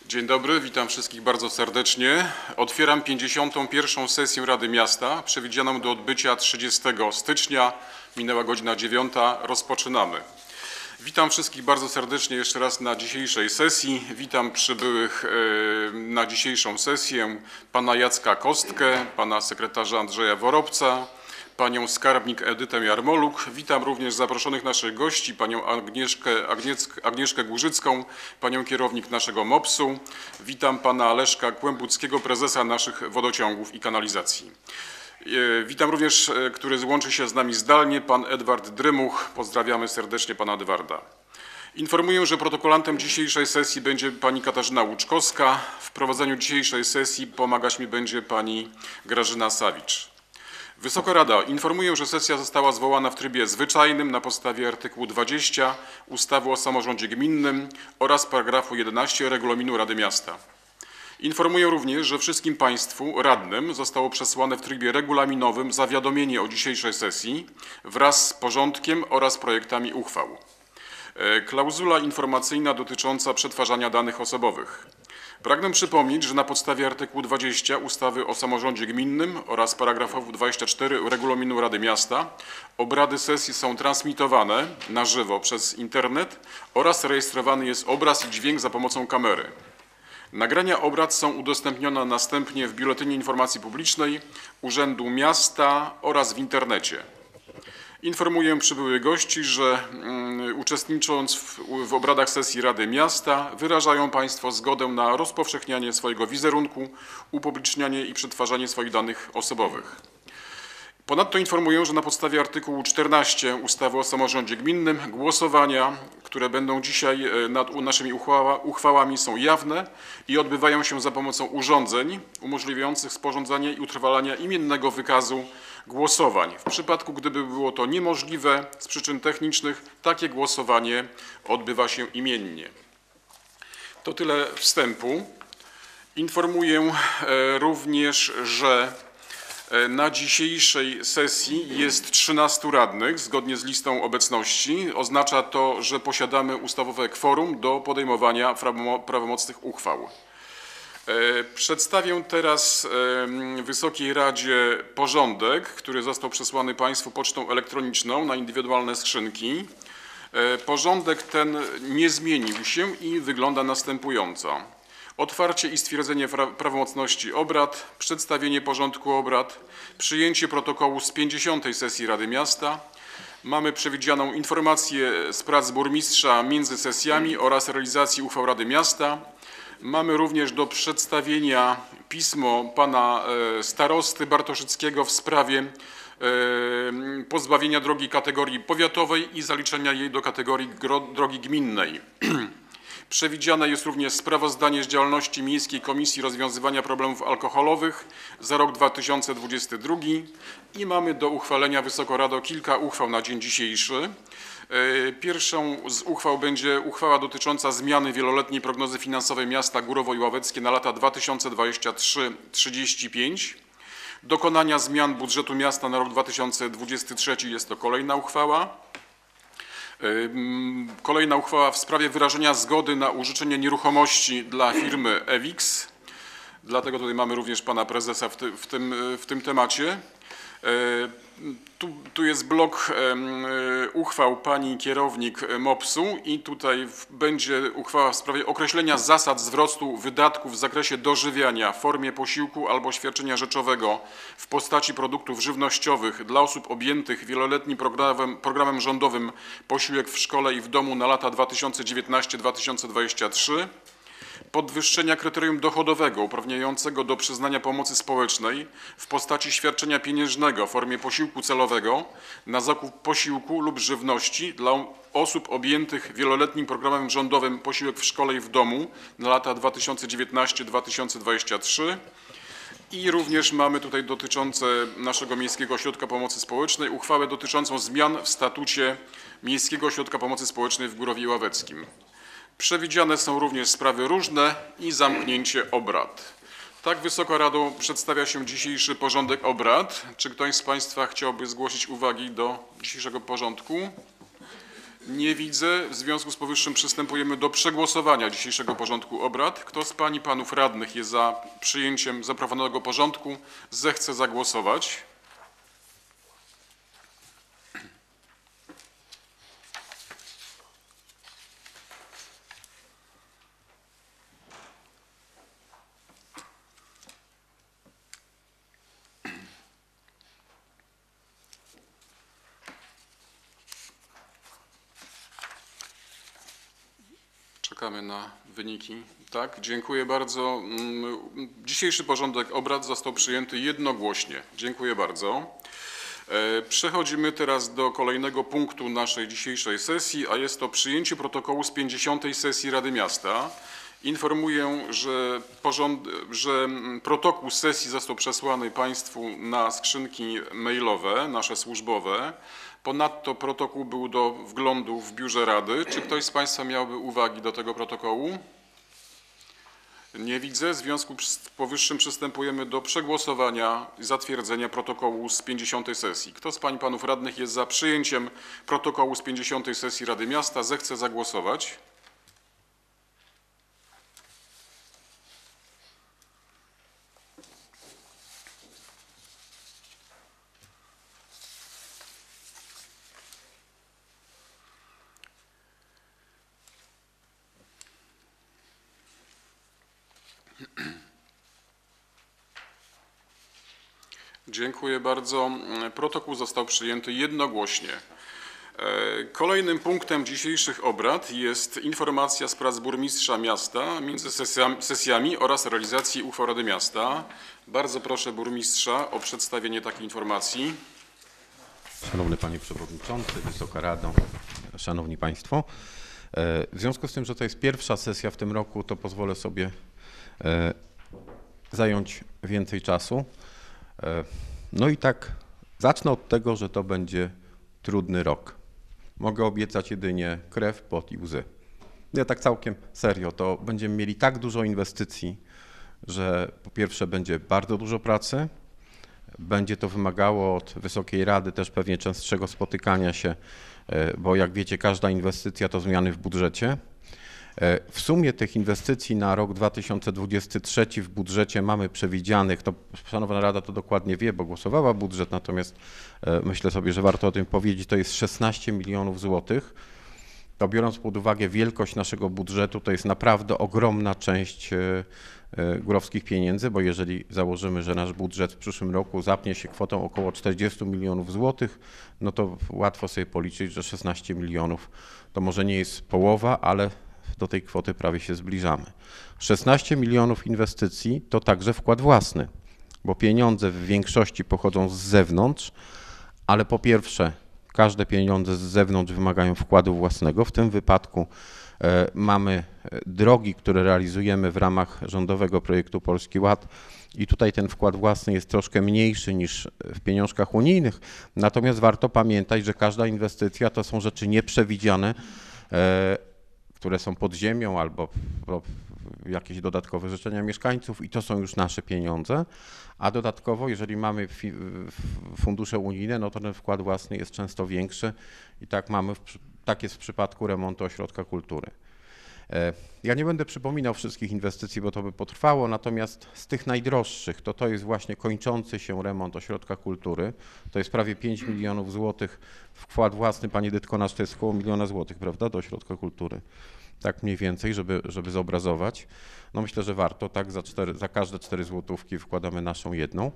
Dzień dobry, witam wszystkich bardzo serdecznie. Otwieram 51. sesję Rady Miasta, przewidzianą do odbycia 30 stycznia. Minęła godzina 9. Rozpoczynamy. Witam wszystkich bardzo serdecznie jeszcze raz na dzisiejszej sesji. Witam przybyłych na dzisiejszą sesję pana Jacka Kostkę, pana sekretarza Andrzeja Worobca, panią skarbnik Edytę Jarmoluk. Witam również zaproszonych naszych gości, panią Agnieszkę Górzycką, panią kierownik naszego MOPS-u. Witam pana Leszka Kłębuckiego, prezesa naszych wodociągów i kanalizacji. Witam również, który złączy się z nami zdalnie, pan Edward Drymuch. Pozdrawiamy serdecznie pana Edwarda. Informuję, że protokolantem dzisiejszej sesji będzie pani Katarzyna Łuczkowska. W prowadzeniu dzisiejszej sesji pomagać mi będzie pani Grażyna Sawicz. Wysoka Rada, informuję, że sesja została zwołana w trybie zwyczajnym na podstawie artykułu 20 ustawy o samorządzie gminnym oraz paragrafu 11 Regulaminu Rady Miasta. Informuję również, że wszystkim Państwu radnym zostało przesłane w trybie regulaminowym zawiadomienie o dzisiejszej sesji wraz z porządkiem oraz projektami uchwał. Klauzula informacyjna dotycząca przetwarzania danych osobowych. Pragnę przypomnieć, że na podstawie artykułu 20 ustawy o samorządzie gminnym oraz paragrafu 24 Regulaminu Rady Miasta obrady sesji są transmitowane na żywo przez internet oraz rejestrowany jest obraz i dźwięk za pomocą kamery. Nagrania obrad są udostępnione następnie w Biuletynie Informacji Publicznej Urzędu Miasta oraz w internecie. Informuję przybyłych gości, że uczestnicząc w obradach sesji Rady Miasta wyrażają Państwo zgodę na rozpowszechnianie swojego wizerunku, upublicznianie i przetwarzanie swoich danych osobowych. Ponadto informuję, że na podstawie artykułu 14 ustawy o samorządzie gminnym głosowania, które będą dzisiaj nad naszymi uchwałami, są jawne i odbywają się za pomocą urządzeń umożliwiających sporządzanie i utrwalanie imiennego wykazu głosowań. W przypadku, gdyby było to niemożliwe z przyczyn technicznych, takie głosowanie odbywa się imiennie. To tyle wstępu. Informuję również, że na dzisiejszej sesji jest 13 radnych zgodnie z listą obecności. Oznacza to, że posiadamy ustawowe kworum do podejmowania prawomocnych uchwał. Przedstawię teraz Wysokiej Radzie porządek, który został przesłany Państwu pocztą elektroniczną na indywidualne skrzynki. Porządek ten nie zmienił się i wygląda następująco. Otwarcie i stwierdzenie prawomocności obrad, przedstawienie porządku obrad, przyjęcie protokołu z 50. sesji Rady Miasta. Mamy przewidzianą informację z prac burmistrza między sesjami oraz realizacji uchwał Rady Miasta. Mamy również do przedstawienia pismo pana starosty Bartoszyckiego w sprawie pozbawienia drogi kategorii powiatowej i zaliczenia jej do kategorii drogi gminnej. Przewidziane jest również sprawozdanie z działalności Miejskiej Komisji Rozwiązywania Problemów Alkoholowych za rok 2022 i mamy do uchwalenia, Wysoka Rado, kilka uchwał na dzień dzisiejszy. Pierwszą z uchwał będzie uchwała dotycząca zmiany wieloletniej prognozy finansowej miasta Górowo i Ławeckie na lata 2023-2035. Dokonania zmian budżetu miasta na rok 2023 jest to kolejna uchwała. Kolejna uchwała w sprawie wyrażenia zgody na użyczenie nieruchomości dla firmy EWIX. Dlatego tutaj mamy również pana prezesa w tym temacie. Tu jest blok uchwał pani kierownik MOPS-u i tutaj będzie uchwała w sprawie określenia zasad zwrotu wydatków w zakresie dożywiania w formie posiłku albo świadczenia rzeczowego w postaci produktów żywnościowych dla osób objętych wieloletnim programem rządowym Posiłek w szkole i w domu na lata 2019-2023. Podwyższenia kryterium dochodowego uprawniającego do przyznania pomocy społecznej w postaci świadczenia pieniężnego w formie posiłku celowego na zakup posiłku lub żywności dla osób objętych wieloletnim programem rządowym Posiłek w szkole i w domu na lata 2019-2023. I również mamy tutaj dotyczące naszego Miejskiego Ośrodka Pomocy Społecznej uchwałę dotyczącą zmian w statucie Miejskiego Ośrodka Pomocy Społecznej w Górowie Ławeckim. Przewidziane są również sprawy różne i zamknięcie obrad. Tak, Wysoka Rado, przedstawia się dzisiejszy porządek obrad. Czy ktoś z Państwa chciałby zgłosić uwagi do dzisiejszego porządku? Nie widzę. W związku z powyższym przystępujemy do przegłosowania dzisiejszego porządku obrad. Kto z pań i panów radnych jest za przyjęciem zaproponowanego porządku, zechce zagłosować. Czekamy na wyniki. Tak, dziękuję bardzo. Dzisiejszy porządek obrad został przyjęty jednogłośnie. Dziękuję bardzo. Przechodzimy teraz do kolejnego punktu naszej dzisiejszej sesji, a jest to przyjęcie protokołu z 50. sesji Rady Miasta. Informuję, że protokół sesji został przesłany Państwu na skrzynki mailowe, nasze służbowe. Ponadto protokół był do wglądu w biurze Rady. Czy ktoś z Państwa miałby uwagi do tego protokołu? Nie widzę. W związku z powyższym przystępujemy do przegłosowania i zatwierdzenia protokołu z 50. sesji. Kto z pań i panów radnych jest za przyjęciem protokołu z 50. sesji Rady Miasta, zechce zagłosować. Dziękuję bardzo. Protokół został przyjęty jednogłośnie. Kolejnym punktem dzisiejszych obrad jest informacja z prac burmistrza miasta między sesjami oraz realizacji uchwał Rady Miasta. Bardzo proszę burmistrza o przedstawienie takiej informacji. Szanowny Panie Przewodniczący, Wysoka Rado, Szanowni Państwo. W związku z tym, że to jest pierwsza sesja w tym roku, to pozwolę sobie zająć więcej czasu. No i tak zacznę od tego, że to będzie trudny rok. Mogę obiecać jedynie krew, pot i łzy. Ja tak całkiem serio, to będziemy mieli tak dużo inwestycji, że po pierwsze będzie bardzo dużo pracy, będzie to wymagało od Wysokiej Rady też pewnie częstszego spotykania się, bo jak wiecie, każda inwestycja to zmiany w budżecie. W sumie tych inwestycji na rok 2023 w budżecie mamy przewidzianych, to Szanowna Rada to dokładnie wie, bo głosowała budżet, natomiast myślę sobie, że warto o tym powiedzieć, to jest 16 milionów złotych. To biorąc pod uwagę wielkość naszego budżetu, to jest naprawdę ogromna część górowskich pieniędzy, bo jeżeli założymy, że nasz budżet w przyszłym roku zapnie się kwotą około 40 milionów złotych, no to łatwo sobie policzyć, że 16 milionów to może nie jest połowa, ale do tej kwoty prawie się zbliżamy. 16 milionów inwestycji to także wkład własny, bo pieniądze w większości pochodzą z zewnątrz, ale po pierwsze każde pieniądze z zewnątrz wymagają wkładu własnego. W tym wypadku mamy drogi, które realizujemy w ramach rządowego projektu Polski Ład i tutaj ten wkład własny jest troszkę mniejszy niż w pieniążkach unijnych, natomiast warto pamiętać, że każda inwestycja to są rzeczy nieprzewidziane, które są pod ziemią albo jakieś dodatkowe życzenia mieszkańców i to są już nasze pieniądze, a dodatkowo jeżeli mamy fundusze unijne, no to ten wkład własny jest często większy i tak jest w przypadku remontu ośrodka kultury. Ja nie będę przypominał wszystkich inwestycji, bo to by potrwało, natomiast z tych najdroższych to jest właśnie kończący się remont ośrodka kultury. To jest prawie 5 milionów złotych wkład własny. Pani Edytko, to jest około 1 miliona złotych, prawda, do ośrodka kultury. Tak mniej więcej, żeby zobrazować. No myślę, że warto, tak, za każde 4 złotówki wkładamy naszą jedną.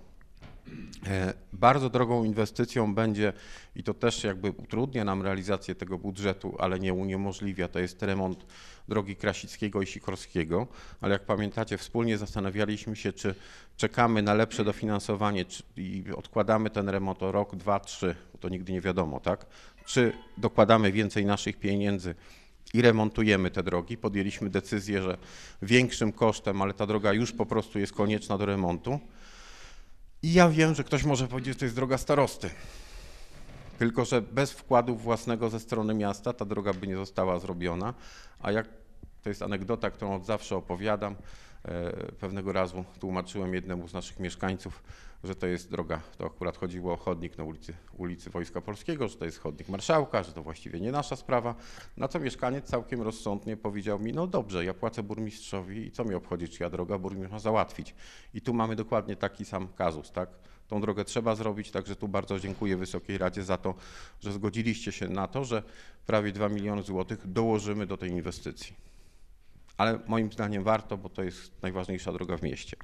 Bardzo drogą inwestycją będzie, i to też jakby utrudnia nam realizację tego budżetu, ale nie uniemożliwia, to jest remont drogi Krasickiego i Sikorskiego, ale jak pamiętacie, wspólnie zastanawialiśmy się, czy czekamy na lepsze dofinansowanie i odkładamy ten remont o rok, 2, 3, bo to nigdy nie wiadomo, tak? Czy dokładamy więcej naszych pieniędzy i remontujemy te drogi. Podjęliśmy decyzję, że większym kosztem, ale ta droga już po prostu jest konieczna do remontu. I ja wiem, że ktoś może powiedzieć, że to jest droga starosty. Tylko że bez wkładu własnego ze strony miasta ta droga by nie została zrobiona. A jak to jest anegdota, którą od zawsze opowiadam, Pewnego razu tłumaczyłem jednemu z naszych mieszkańców, że to jest droga, to akurat chodziło o chodnik na ulicy Wojska Polskiego, że to jest chodnik marszałka, że to właściwie nie nasza sprawa. Na co mieszkaniec całkiem rozsądnie powiedział mi, no dobrze, ja płacę burmistrzowi i co mi obchodzi, czyja droga, burmistrz ma załatwić. I tu mamy dokładnie taki sam kazus, tak? Tą drogę trzeba zrobić, także tu bardzo dziękuję Wysokiej Radzie za to, że zgodziliście się na to, że prawie 2 miliony złotych dołożymy do tej inwestycji. Ale moim zdaniem warto, bo to jest najważniejsza droga w mieście.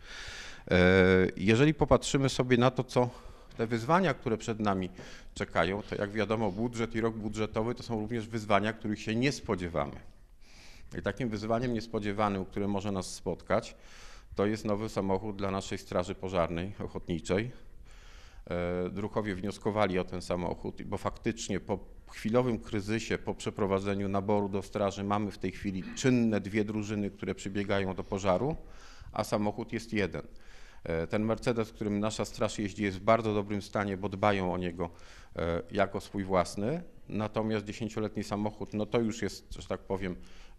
Jeżeli popatrzymy sobie na to, co te wyzwania, które przed nami czekają, to jak wiadomo budżet i rok budżetowy to są również wyzwania, których się nie spodziewamy. I takim wyzwaniem niespodziewanym, które może nas spotkać, to jest nowy samochód dla naszej Straży Pożarnej Ochotniczej. Druhowie wnioskowali o ten samochód, bo faktycznie po chwilowym kryzysie, po przeprowadzeniu naboru do straży mamy w tej chwili czynne 2 drużyny, które przybiegają do pożaru, a samochód jest 1. Ten Mercedes, którym nasza straż jeździ, jest w bardzo dobrym stanie, bo dbają o niego jako swój własny, natomiast 10-letni samochód, no to już jest, że tak powiem,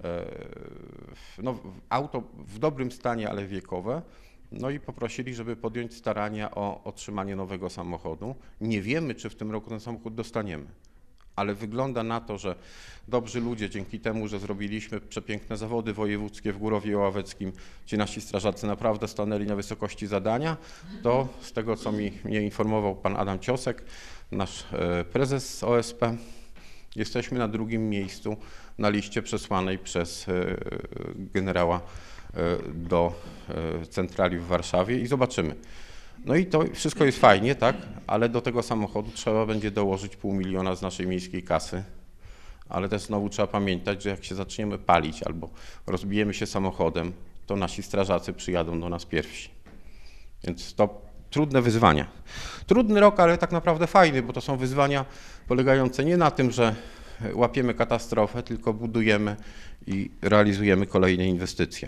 no, auto w dobrym stanie, ale wiekowe. No i poprosili, żeby podjąć starania o otrzymanie nowego samochodu. Nie wiemy, czy w tym roku ten samochód dostaniemy, ale wygląda na to, że dobrzy ludzie dzięki temu, że zrobiliśmy przepiękne zawody wojewódzkie w Górowie Ławeckim, ci nasi strażacy naprawdę stanęli na wysokości zadania, to z tego, co mnie informował pan Adam Ciosek, nasz prezes OSP, jesteśmy na 2. miejscu na liście przesłanej przez generała do centrali w Warszawie i zobaczymy. No i to wszystko jest fajnie, tak, ale do tego samochodu trzeba będzie dołożyć 500 000 z naszej miejskiej kasy, ale też znowu trzeba pamiętać, że jak się zaczniemy palić albo rozbijemy się samochodem, to nasi strażacy przyjadą do nas pierwsi. Więc to trudne wyzwania. Trudny rok, ale tak naprawdę fajny, bo to są wyzwania polegające nie na tym, że łapiemy katastrofę, tylko budujemy i realizujemy kolejne inwestycje.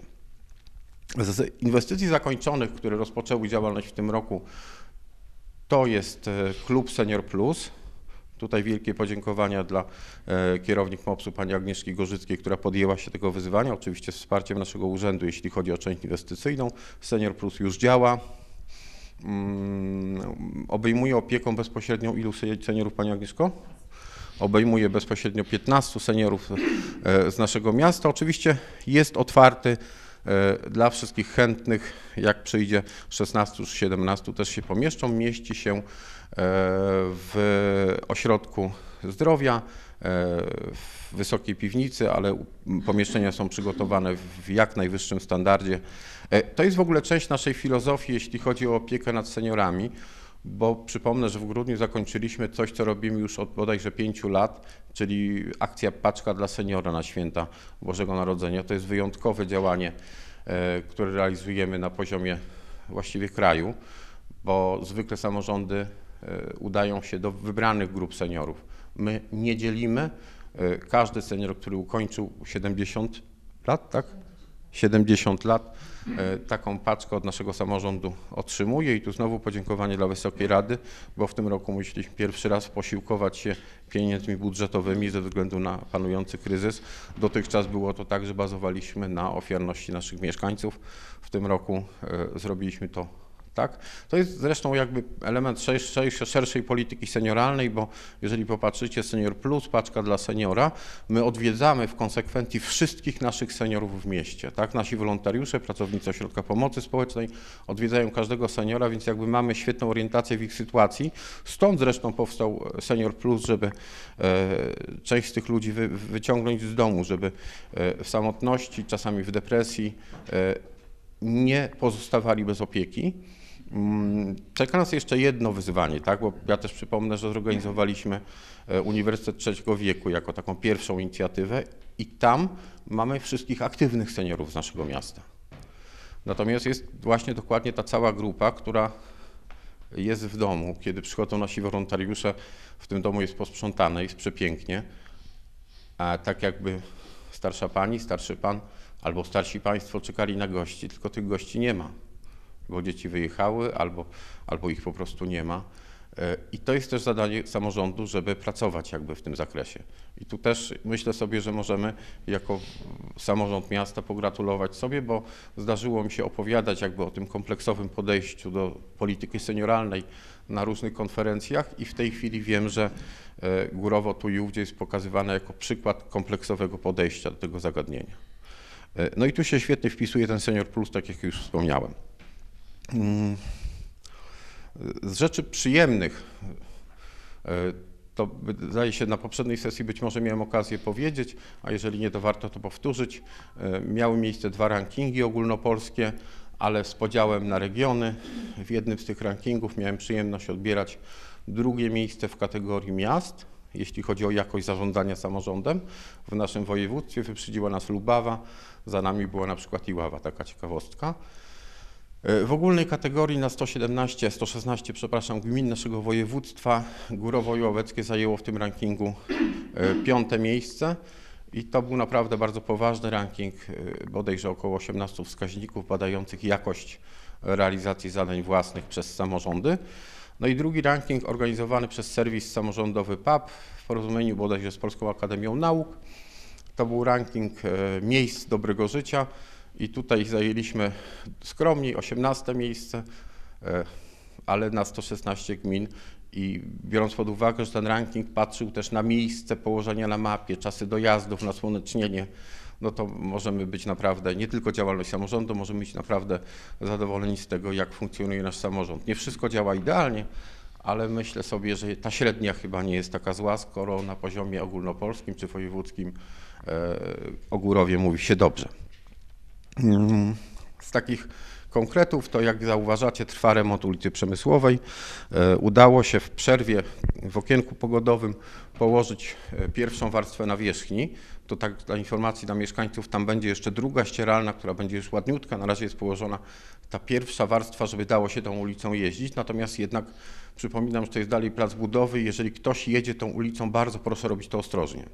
Z inwestycji zakończonych, które rozpoczęły działalność w tym roku, to jest klub Senior Plus. Tutaj wielkie podziękowania dla kierownik MOPS-u pani Agnieszki Gorzyckiej, która podjęła się tego wyzwania, oczywiście z wsparciem naszego urzędu, jeśli chodzi o część inwestycyjną. Senior Plus już działa. Obejmuje opieką bezpośrednią ilu seniorów, pani Agnieszko? Obejmuje bezpośrednio 15 seniorów z naszego miasta. Oczywiście jest otwarty dla wszystkich chętnych, jak przyjdzie 16 czy 17 też się pomieszczą. Mieści się w ośrodku zdrowia, w wysokiej piwnicy, ale pomieszczenia są przygotowane w jak najwyższym standardzie. To jest w ogóle część naszej filozofii, jeśli chodzi o opiekę nad seniorami, bo przypomnę, że w grudniu zakończyliśmy coś, co robimy już od bodajże 5 lat, czyli akcja Paczka dla seniora na święta Bożego Narodzenia. To jest wyjątkowe działanie, które realizujemy na poziomie właściwie kraju, bo zwykle samorządy udają się do wybranych grup seniorów. My nie dzielimy. Każdy senior, który ukończył 70 lat, tak? 70 lat, taką paczkę od naszego samorządu otrzymuje i tu znowu podziękowanie dla Wysokiej Rady, bo w tym roku musieliśmy pierwszy raz posiłkować się pieniędzmi budżetowymi ze względu na panujący kryzys. Dotychczas było to tak, że bazowaliśmy na ofiarności naszych mieszkańców. W tym roku zrobiliśmy to tak. To jest zresztą jakby element szerszej polityki senioralnej, bo jeżeli popatrzycie Senior Plus, paczka dla seniora, my odwiedzamy w konsekwencji wszystkich naszych seniorów w mieście. Tak? Nasi wolontariusze, pracownicy Ośrodka Pomocy Społecznej odwiedzają każdego seniora, więc jakby mamy świetną orientację w ich sytuacji. Stąd zresztą powstał Senior Plus, żeby część z tych ludzi wyciągnąć z domu, żeby w samotności, czasami w depresji nie pozostawali bez opieki. Czeka nas jeszcze jedno wyzwanie, tak? Bo ja też przypomnę, że zorganizowaliśmy Uniwersytet Trzeciego Wieku jako taką pierwszą inicjatywę i tam mamy wszystkich aktywnych seniorów z naszego miasta. Natomiast jest właśnie dokładnie ta cała grupa, która jest w domu. Kiedy przychodzą nasi wolontariusze, w tym domu jest posprzątane, jest przepięknie, a tak jakby starsza pani, starszy pan albo starsi państwo czekali na gości, tylko tych gości nie ma, bo dzieci wyjechały albo ich po prostu nie ma. I to jest też zadanie samorządu, żeby pracować jakby w tym zakresie. I tu też myślę sobie, że możemy jako samorząd miasta pogratulować sobie, bo zdarzyło mi się opowiadać jakby o tym kompleksowym podejściu do polityki senioralnej na różnych konferencjach i w tej chwili wiem, że Górowo tu i ówdzie jest pokazywane jako przykład kompleksowego podejścia do tego zagadnienia. No i tu się świetnie wpisuje ten Senior Plus, tak jak już wspomniałem. Z rzeczy przyjemnych, to wydaje się na poprzedniej sesji być może miałem okazję powiedzieć, a jeżeli nie, to warto to powtórzyć. Miały miejsce 2 rankingi ogólnopolskie, ale z podziałem na regiony. W jednym z tych rankingów miałem przyjemność odbierać 2. miejsce w kategorii miast, jeśli chodzi o jakość zarządzania samorządem. W naszym województwie wyprzedziła nas Lubawa, za nami była na przykład Iława, taka ciekawostka. W ogólnej kategorii na 116 gmin naszego województwa Górowo Juławeckie zajęło w tym rankingu 5. miejsce i to był naprawdę bardzo poważny ranking, bodajże około 18 wskaźników badających jakość realizacji zadań własnych przez samorządy. No i drugi ranking organizowany przez serwis samorządowy PAP w porozumieniu bodajże z Polską Akademią Nauk. To był ranking miejsc dobrego życia. I tutaj zajęliśmy skromniej 18 miejsce, ale na 116 gmin i biorąc pod uwagę, że ten ranking patrzył też na miejsce położenia na mapie, czasy dojazdów, nasłonecznienie, no to możemy być naprawdę, nie tylko działalność samorządu, możemy być naprawdę zadowoleni z tego, jak funkcjonuje nasz samorząd. Nie wszystko działa idealnie, ale myślę sobie, że ta średnia chyba nie jest taka zła, skoro na poziomie ogólnopolskim czy wojewódzkim o Górowie mówi się dobrze. Z takich konkretów to, jak zauważacie, trwa remont ulicy Przemysłowej. Udało się w przerwie w okienku pogodowym położyć pierwszą warstwę nawierzchni. To tak dla informacji dla mieszkańców, tam będzie jeszcze druga ścieralna, która będzie już ładniutka. Na razie jest położona ta pierwsza warstwa, żeby dało się tą ulicą jeździć. Natomiast jednak przypominam, że to jest dalej plac budowy. Jeżeli ktoś jedzie tą ulicą, bardzo proszę robić to ostrożnie.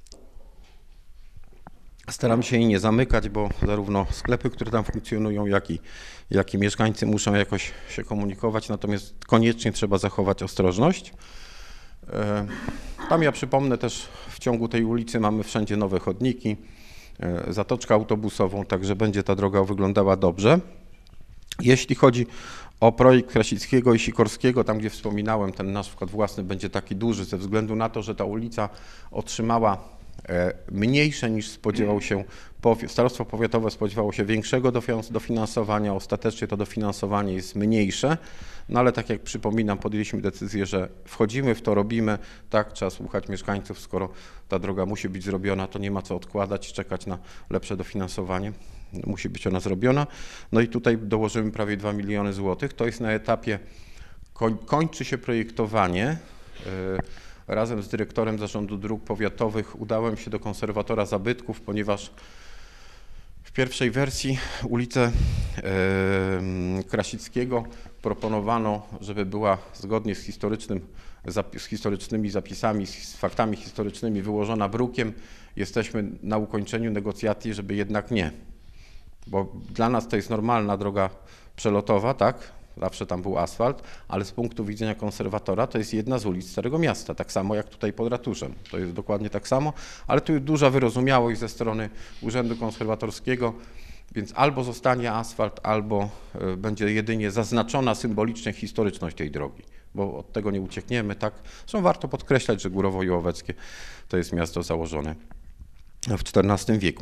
Staram się jej nie zamykać, bo zarówno sklepy, które tam funkcjonują, jak i mieszkańcy muszą jakoś się komunikować, natomiast koniecznie trzeba zachować ostrożność. Tam ja przypomnę też, w ciągu tej ulicy mamy wszędzie nowe chodniki, zatoczkę autobusową, także będzie ta droga wyglądała dobrze. Jeśli chodzi o projekt Krasickiego i Sikorskiego, tam gdzie wspominałem, ten nasz wkład własny będzie taki duży ze względu na to, że ta ulica otrzymała mniejsze niż spodziewał się, starostwo powiatowe spodziewało się większego dofinansowania, ostatecznie to dofinansowanie jest mniejsze, no ale tak jak przypominam, podjęliśmy decyzję, że wchodzimy w to, robimy, tak, trzeba słuchać mieszkańców, skoro ta droga musi być zrobiona, to nie ma co odkładać, czekać na lepsze dofinansowanie, musi być ona zrobiona. No i tutaj dołożymy prawie 2 miliony złotych, to jest na etapie, kończy się projektowanie. Razem z dyrektorem Zarządu Dróg Powiatowych udałem się do konserwatora zabytków, ponieważ w pierwszej wersji ulicę Krasickiego proponowano, żeby była zgodnie z historycznymi zapisami, z faktami historycznymi wyłożona brukiem. Jesteśmy na ukończeniu negocjacji, żeby jednak nie, bo dla nas to jest normalna droga przelotowa, tak? Zawsze tam był asfalt, ale z punktu widzenia konserwatora to jest jedna z ulic Starego Miasta, tak samo jak tutaj pod ratuszem. To jest dokładnie tak samo, ale tu jest duża wyrozumiałość ze strony Urzędu Konserwatorskiego, więc albo zostanie asfalt, albo będzie jedynie zaznaczona symbolicznie historyczność tej drogi, bo od tego nie uciekniemy, tak? Zresztą warto podkreślać, że Górowo Juławeckie to jest miasto założone w XIV wieku.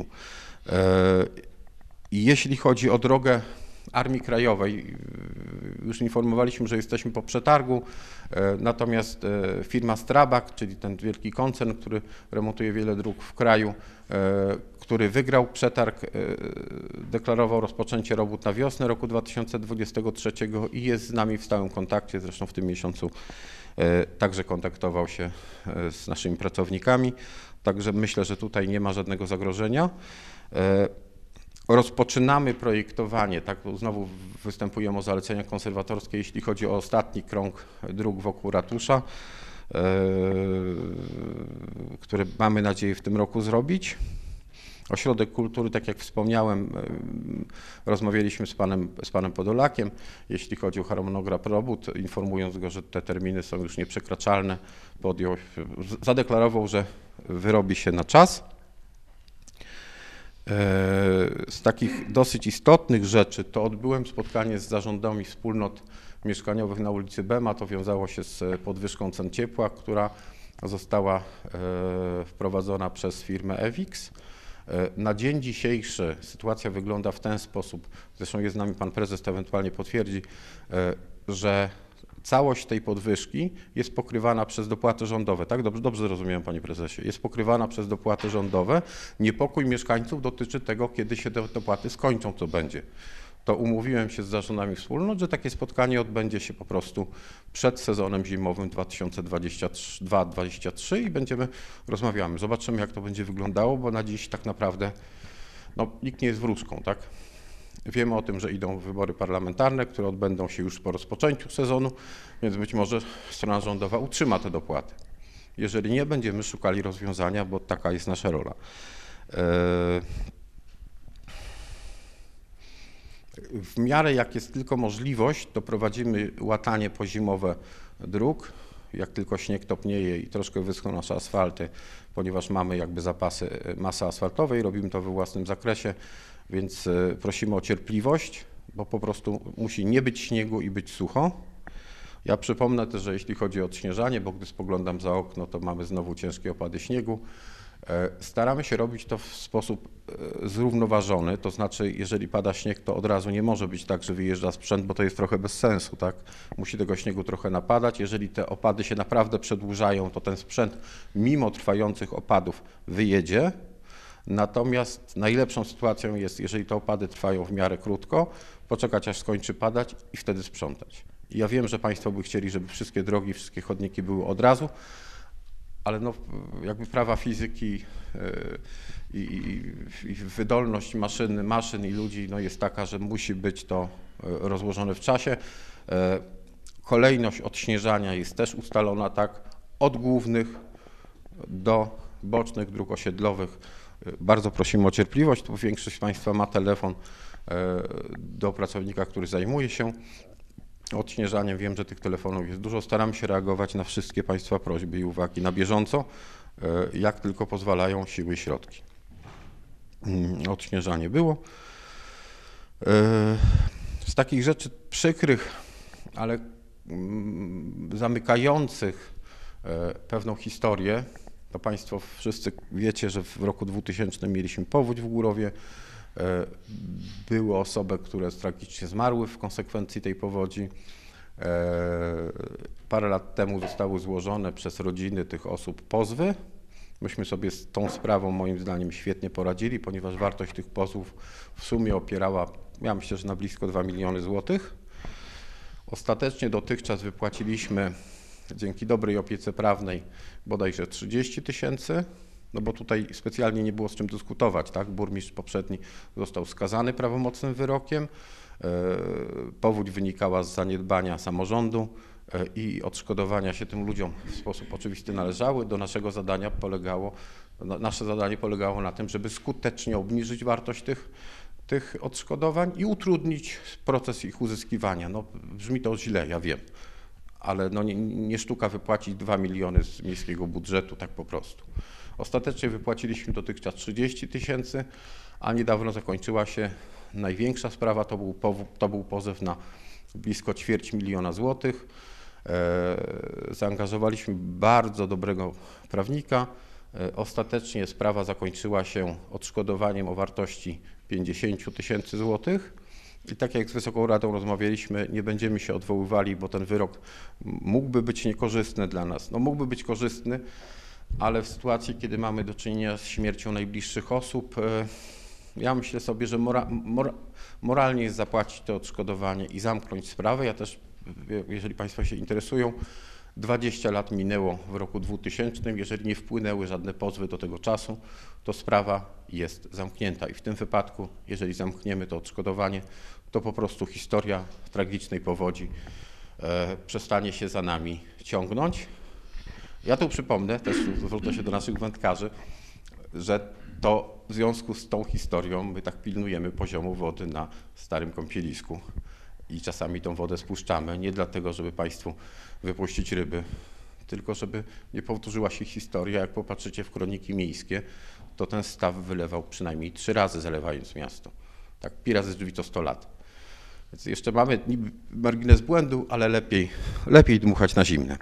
I jeśli chodzi o drogę Armii Krajowej, już informowaliśmy, że jesteśmy po przetargu, natomiast firma Strabag, czyli ten wielki koncern, który remontuje wiele dróg w kraju, który wygrał przetarg, deklarował rozpoczęcie robót na wiosnę roku 2023 i jest z nami w stałym kontakcie, zresztą w tym miesiącu także kontaktował się z naszymi pracownikami, także myślę, że tutaj nie ma żadnego zagrożenia. Rozpoczynamy projektowanie, tak, znowu występujemy o zalecenia konserwatorskie, jeśli chodzi o ostatni krąg dróg wokół ratusza, które mamy nadzieję w tym roku zrobić. Ośrodek kultury, tak jak wspomniałem, rozmawialiśmy z panem Podolakiem, jeśli chodzi o harmonogram robót, informując go, że te terminy są już nieprzekraczalne, zadeklarował, że wyrobi się na czas. Z takich dosyć istotnych rzeczy to odbyłem spotkanie z zarządami wspólnot mieszkaniowych na ulicy Bema. To wiązało się z podwyżką cen ciepła, która została wprowadzona przez firmę Ewix. Na dzień dzisiejszy sytuacja wygląda w ten sposób, zresztą jest z nami pan prezes, to ewentualnie potwierdzi, że całość tej podwyżki jest pokrywana przez dopłaty rządowe, tak? Dobrze rozumiem, panie prezesie. Jest pokrywana przez dopłaty rządowe. Niepokój mieszkańców dotyczy tego, kiedy się te dopłaty skończą, co będzie. To umówiłem się z zarządami wspólnot, że takie spotkanie odbędzie się po prostu przed sezonem zimowym 2022-2023 i rozmawiamy. Zobaczymy, jak to będzie wyglądało, bo na dziś tak naprawdę nikt nie jest wróżką, tak? Wiemy o tym, że idą wybory parlamentarne, które odbędą się już po rozpoczęciu sezonu, więc być może strona rządowa utrzyma te dopłaty. Jeżeli nie, będziemy szukali rozwiązania, bo taka jest nasza rola. W miarę jak jest tylko możliwość, to prowadzimy łatanie pozimowe dróg. Jak tylko śnieg topnieje i troszkę wyschną nasze asfalty, ponieważ mamy jakby zapasy masy asfaltowej, robimy to we własnym zakresie, więc prosimy o cierpliwość, bo po prostu musi nie być śniegu i być sucho. Ja przypomnę też, że jeśli chodzi o odśnieżanie, bo gdy spoglądam za okno, to mamy znowu ciężkie opady śniegu. Staramy się robić to w sposób zrównoważony, to znaczy jeżeli pada śnieg, to od razu nie może być tak, że wyjeżdża sprzęt, bo to jest trochę bez sensu, tak? Musi tego śniegu trochę napadać. Jeżeli te opady się naprawdę przedłużają, to ten sprzęt mimo trwających opadów wyjedzie. Natomiast najlepszą sytuacją jest, jeżeli te opady trwają w miarę krótko, poczekać aż skończy padać i wtedy sprzątać. I ja wiem, że Państwo by chcieli, żeby wszystkie drogi, wszystkie chodniki były od razu, ale jakby prawa fizyki i wydolność maszyn i ludzi jest taka, że musi być to rozłożone w czasie. Kolejność odśnieżania jest też ustalona tak, od głównych do bocznych dróg osiedlowych. Bardzo prosimy o cierpliwość, bo większość z Państwa ma telefon do pracownika, który zajmuje się odśnieżaniem. Wiem, że tych telefonów jest dużo. Staramy się reagować na wszystkie Państwa prośby i uwagi na bieżąco, jak tylko pozwalają siły i środki. Odśnieżanie było. Z takich rzeczy przykrych, ale zamykających pewną historię, to Państwo wszyscy wiecie, że w roku 2000 mieliśmy powódź w Górowie. Były osoby, które tragicznie zmarły w konsekwencji tej powodzi. Parę lat temu zostały złożone przez rodziny tych osób pozwy. Myśmy sobie z tą sprawą moim zdaniem świetnie poradzili, ponieważ wartość tych pozwów w sumie opierała, ja myślę, że na blisko 2 miliony złotych. Ostatecznie dotychczas wypłaciliśmy dzięki dobrej opiece prawnej bodajże 30 000, bo tutaj specjalnie nie było z czym dyskutować, tak? Burmistrz poprzedni został skazany prawomocnym wyrokiem, powódź wynikała z zaniedbania samorządu i odszkodowania się tym ludziom w sposób oczywisty należały. Nasze zadanie polegało na tym, żeby skutecznie obniżyć wartość tych odszkodowań i utrudnić proces ich uzyskiwania. Brzmi to źle, ja wiem, ale nie sztuka wypłacić 2 miliony z miejskiego budżetu tak po prostu. Ostatecznie wypłaciliśmy dotychczas 30 000, a niedawno zakończyła się największa sprawa, to był pozew na blisko 250 000 złotych. Zaangażowaliśmy bardzo dobrego prawnika. Ostatecznie sprawa zakończyła się odszkodowaniem o wartości 50 000 złotych. I tak jak z Wysoką Radą rozmawialiśmy, nie będziemy się odwoływali, bo ten wyrok mógłby być niekorzystny dla nas. Mógłby być korzystny, ale w sytuacji, kiedy mamy do czynienia z śmiercią najbliższych osób, ja myślę sobie, że moralnie jest zapłacić to odszkodowanie i zamknąć sprawę. Ja też, jeżeli Państwo się interesują, 20 lat minęło w roku 2000. Jeżeli nie wpłynęły żadne pozwy do tego czasu, to sprawa jest zamknięta. I w tym wypadku, jeżeli zamkniemy to odszkodowanie, to po prostu historia tragicznej powodzi przestanie się za nami ciągnąć. Ja tu przypomnę, też zwrócę się do naszych wędkarzy, że to w związku z tą historią my tak pilnujemy poziomu wody na starym kąpielisku i czasami tą wodę spuszczamy, nie dlatego, żeby Państwu wypuścić ryby, tylko żeby nie powtórzyła się historia. Jak popatrzycie w kroniki miejskie, to ten staw wylewał przynajmniej 3 razy, zalewając miasto. Tak, pi razy drzwi to 100 lat. Więc jeszcze mamy niby margines błędu, ale lepiej dmuchać na zimne.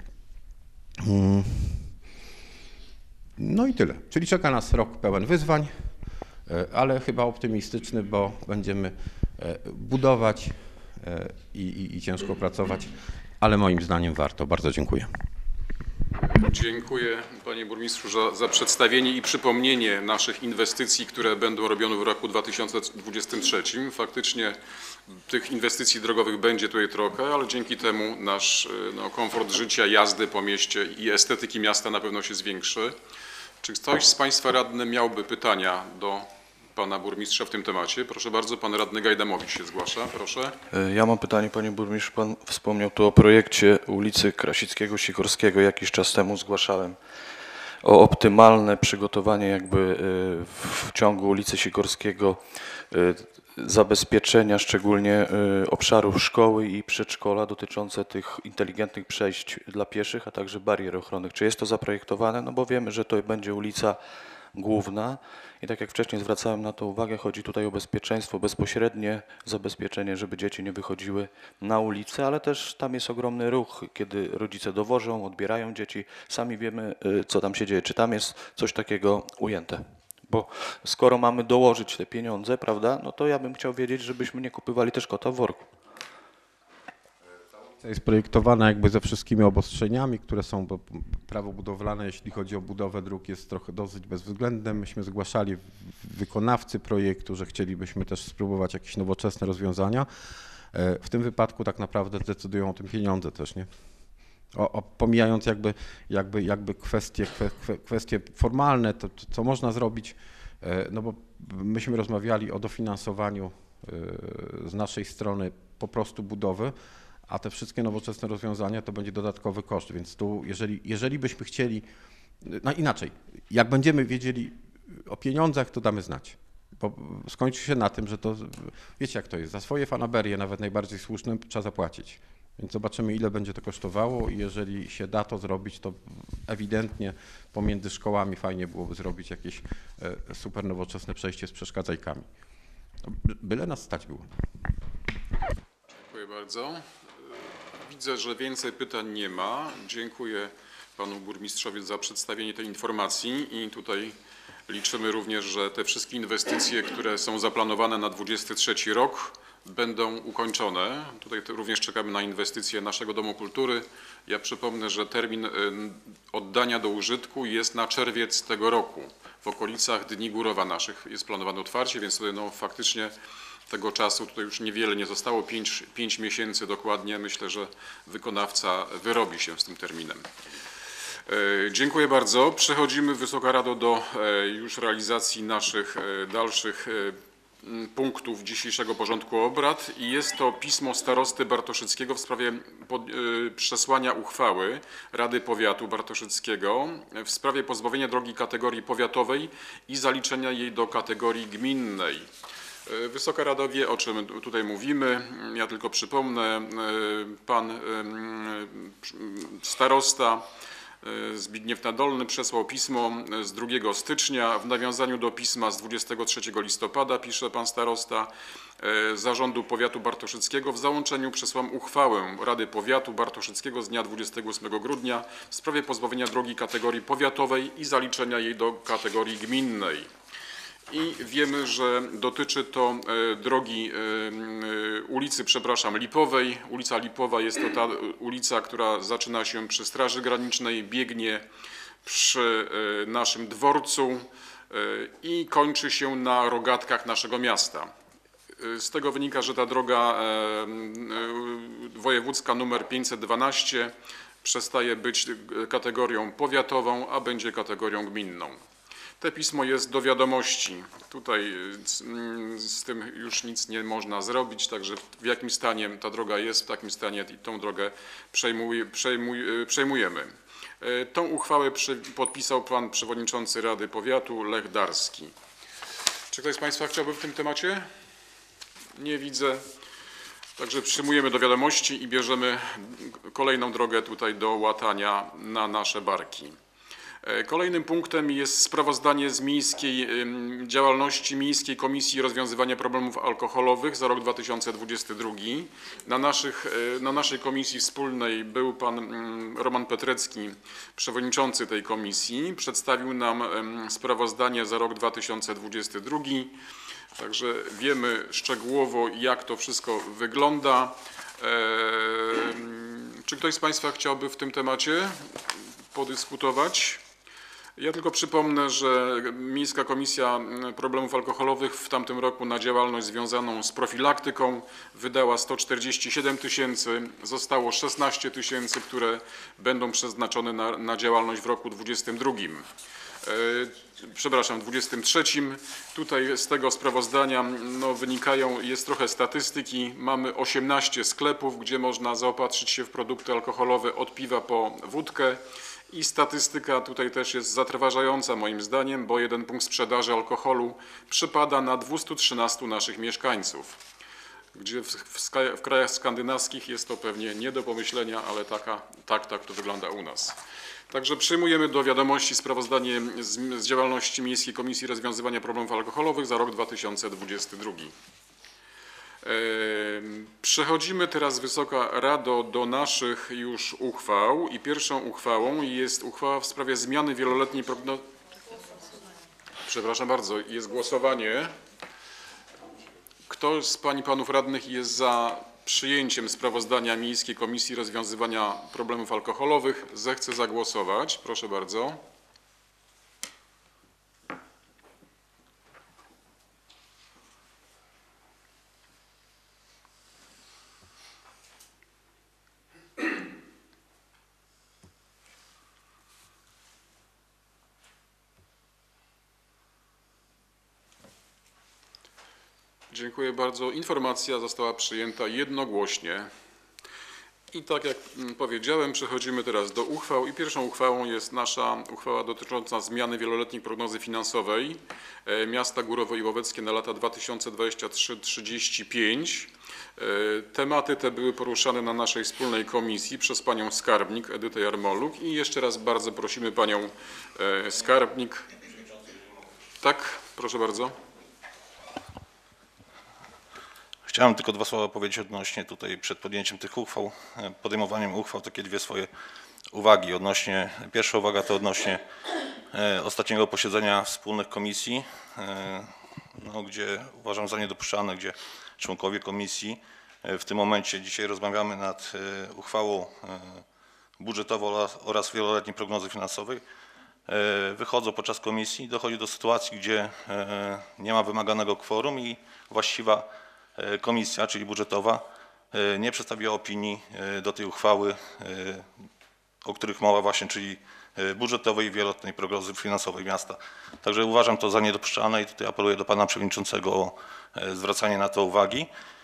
No i tyle. Czyli czeka nas rok pełen wyzwań, ale chyba optymistyczny, bo będziemy budować i ciężko pracować, ale moim zdaniem warto. Bardzo dziękuję. Dziękuję panie burmistrzu za przedstawienie i przypomnienie naszych inwestycji, które będą robione w roku 2023. Faktycznie tych inwestycji drogowych będzie tutaj trochę, ale dzięki temu nasz komfort życia, jazdy po mieście i estetyki miasta na pewno się zwiększy. Czy ktoś z państwa radnych miałby pytania do pana burmistrza w tym temacie? Proszę bardzo, pan radny Gajdamowicz się zgłasza, proszę. Ja mam pytanie, panie burmistrzu. Pan wspomniał tu o projekcie ulicy Krasickiego-Sikorskiego. Jakiś czas temu zgłaszałem o optymalne przygotowanie jakby w ciągu ulicy Sikorskiego zabezpieczenia szczególnie obszarów szkoły i przedszkola dotyczące tych inteligentnych przejść dla pieszych, a także barier ochronnych. Czy jest to zaprojektowane? No bo wiemy, że to będzie ulica główna i tak jak wcześniej zwracałem na to uwagę, chodzi tutaj o bezpieczeństwo, bezpośrednie zabezpieczenie, żeby dzieci nie wychodziły na ulicę, ale też tam jest ogromny ruch, kiedy rodzice dowożą, odbierają dzieci. Sami wiemy, co tam się dzieje. Czy tam jest coś takiego ujęte? Bo skoro mamy dołożyć te pieniądze, prawda, no to ja bym chciał wiedzieć, żebyśmy nie kupywali też kota w worku. Jest projektowana jakby ze wszystkimi obostrzeniami, które są, bo prawo budowlane, jeśli chodzi o budowę dróg, jest trochę dosyć bezwzględne. Myśmy zgłaszali wykonawcy projektu, że chcielibyśmy też spróbować jakieś nowoczesne rozwiązania. W tym wypadku tak naprawdę decydują o tym pieniądze też, nie? Pomijając jakby kwestie formalne, to co można zrobić, no bo myśmy rozmawiali o dofinansowaniu z naszej strony po prostu budowy, a te wszystkie nowoczesne rozwiązania to będzie dodatkowy koszt, więc tu jeżeli byśmy chcieli, no inaczej, jak będziemy wiedzieli o pieniądzach, to damy znać, bo skończy się na tym, że to, wiecie jak to jest, za swoje fanaberie, nawet najbardziej słuszne, trzeba zapłacić. Więc zobaczymy, ile będzie to kosztowało i jeżeli się da to zrobić, to ewidentnie pomiędzy szkołami fajnie byłoby zrobić jakieś super nowoczesne przejście z przeszkadzajkami. Byle nas stać było. Dziękuję bardzo. Widzę, że więcej pytań nie ma. Dziękuję panu burmistrzowi za przedstawienie tej informacji i tutaj liczymy również, że te wszystkie inwestycje, które są zaplanowane na 2023 rok, będą ukończone. Tutaj również czekamy na inwestycje naszego Domu Kultury. Ja przypomnę, że termin oddania do użytku jest na czerwiec tego roku. W okolicach Dni Górowa naszych jest planowane otwarcie, więc tutaj no, faktycznie tego czasu tutaj już niewiele nie zostało, 5 miesięcy dokładnie. Myślę, że wykonawca wyrobi się z tym terminem. Dziękuję bardzo. Przechodzimy, Wysoka Rado, do już realizacji naszych dalszych punktów dzisiejszego porządku obrad i jest to pismo starosty Bartoszyckiego w sprawie przesłania uchwały Rady Powiatu Bartoszyckiego w sprawie pozbawienia drogi kategorii powiatowej i zaliczenia jej do kategorii gminnej. Wysoka Rado wie, o czym tutaj mówimy. Ja tylko przypomnę, pan starosta Zbigniew Nadolny przesłał pismo z 2 stycznia w nawiązaniu do pisma z 23 listopada, pisze pan starosta, Zarządu Powiatu Bartoszyckiego. W załączeniu przesłam uchwałę Rady Powiatu Bartoszyckiego z dnia 28 grudnia w sprawie pozbawienia drogi kategorii powiatowej i zaliczenia jej do kategorii gminnej. I wiemy, że dotyczy to drogi ulicy, Lipowej. Ulica Lipowa jest to ta ulica, która zaczyna się przy Straży Granicznej, biegnie przy naszym dworcu i kończy się na rogatkach naszego miasta. Z tego wynika, że ta droga wojewódzka nr 512 przestaje być kategorią powiatową, a będzie kategorią gminną. Te pismo jest do wiadomości. Tutaj z tym już nic nie można zrobić, także w jakim stanie ta droga jest, w takim stanie tą drogę przejmujemy. Tą uchwałę podpisał pan przewodniczący Rady Powiatu Lech Darski. Czy ktoś z Państwa chciałby w tym temacie? Nie widzę. Także przyjmujemy do wiadomości i bierzemy kolejną drogę tutaj do łatania na nasze barki. Kolejnym punktem jest sprawozdanie z działalności Miejskiej Komisji Rozwiązywania Problemów Alkoholowych za rok 2022. Na naszej komisji wspólnej był pan Roman Petrecki, przewodniczący tej komisji. Przedstawił nam sprawozdanie za rok 2022. Także wiemy szczegółowo, jak to wszystko wygląda. Czy ktoś z Państwa chciałby w tym temacie podyskutować? Ja tylko przypomnę, że Miejska Komisja Problemów Alkoholowych w tamtym roku na działalność związaną z profilaktyką wydała 147 000, zostało 16 000, które będą przeznaczone na działalność w roku 2023. Tutaj z tego sprawozdania jest trochę statystyki. Mamy 18 sklepów, gdzie można zaopatrzyć się w produkty alkoholowe od piwa po wódkę. I statystyka tutaj też jest zatrważająca moim zdaniem, bo 1 punkt sprzedaży alkoholu przypada na 213 naszych mieszkańców. Gdzie w krajach skandynawskich jest to pewnie nie do pomyślenia, ale tak to wygląda u nas. Także przyjmujemy do wiadomości sprawozdanie z działalności Miejskiej Komisji Rozwiązywania Problemów Alkoholowych za rok 2022. Przechodzimy teraz, Wysoka Rado, do naszych już uchwał i pierwszą uchwałą jest uchwała w sprawie zmiany wieloletniej prognozy. Przepraszam bardzo, jest głosowanie. Kto z pań i panów radnych jest za przyjęciem sprawozdania Miejskiej Komisji Rozwiązywania Problemów Alkoholowych, zechce zagłosować. Proszę bardzo. Dziękuję bardzo. Informacja została przyjęta jednogłośnie. I tak jak powiedziałem, przechodzimy teraz do uchwał i pierwszą uchwałą jest nasza uchwała dotycząca zmiany wieloletniej prognozy finansowej miasta Górowo i Łowieckie na lata 2023-2035. Tematy te były poruszane na naszej wspólnej komisji przez panią skarbnik Edytę Jarmoluk i jeszcze raz bardzo prosimy panią skarbnik. Tak, proszę bardzo. Chciałem tylko 2 słowa powiedzieć odnośnie tutaj przed podjęciem tych uchwał, podejmowaniem uchwał, takie 2 swoje uwagi odnośnie, pierwsza uwaga to odnośnie ostatniego posiedzenia wspólnych komisji, gdzie uważam za niedopuszczalne, gdzie członkowie komisji w tym momencie, dzisiaj rozmawiamy nad uchwałą budżetową oraz wieloletniej prognozy finansowej, wychodzą podczas komisji, dochodzi do sytuacji, gdzie nie ma wymaganego kworum i właściwa komisja, czyli budżetowa, nie przedstawiła opinii do tej uchwały, o których mowa właśnie, czyli budżetowej i wieloletniej prognozy finansowej miasta. Także uważam to za niedopuszczalne i tutaj apeluję do pana przewodniczącego o zwracanie na to uwagi,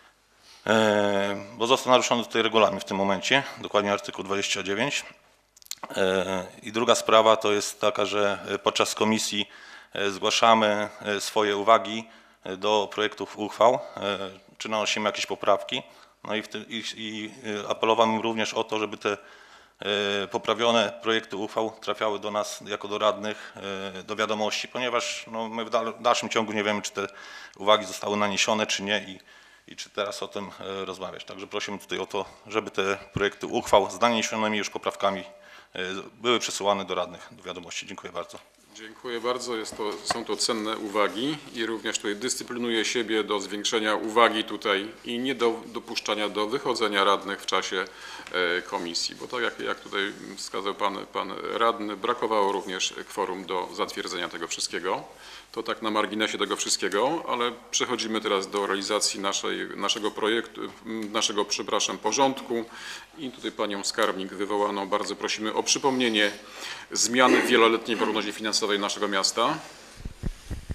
bo został naruszony tutaj regulamin w tym momencie, dokładnie artykuł 29. I druga sprawa to jest taka, że podczas komisji zgłaszamy swoje uwagi do projektów uchwał, czy nanosimy jakieś poprawki. No i apelowałem również o to, żeby te poprawione projekty uchwał trafiały do nas jako do radnych do wiadomości, ponieważ my w dalszym ciągu nie wiemy, czy te uwagi zostały naniesione, czy nie i czy teraz o tym rozmawiać. Także prosimy tutaj o to, żeby te projekty uchwał z naniesionymi już poprawkami były przesyłane do radnych do wiadomości. Dziękuję bardzo. Dziękuję bardzo. Są to cenne uwagi i również tutaj dyscyplinuję siebie do zwiększenia uwagi tutaj i nie do dopuszczania do wychodzenia radnych w czasie komisji, bo tak jak tutaj wskazał pan radny, brakowało również kworum do zatwierdzenia tego wszystkiego. To tak na marginesie tego wszystkiego, ale przechodzimy teraz do realizacji naszego projektu, porządku i tutaj panią skarbnik wywołaną bardzo prosimy o przypomnienie zmiany w wieloletniej prognozie finansowej naszego miasta.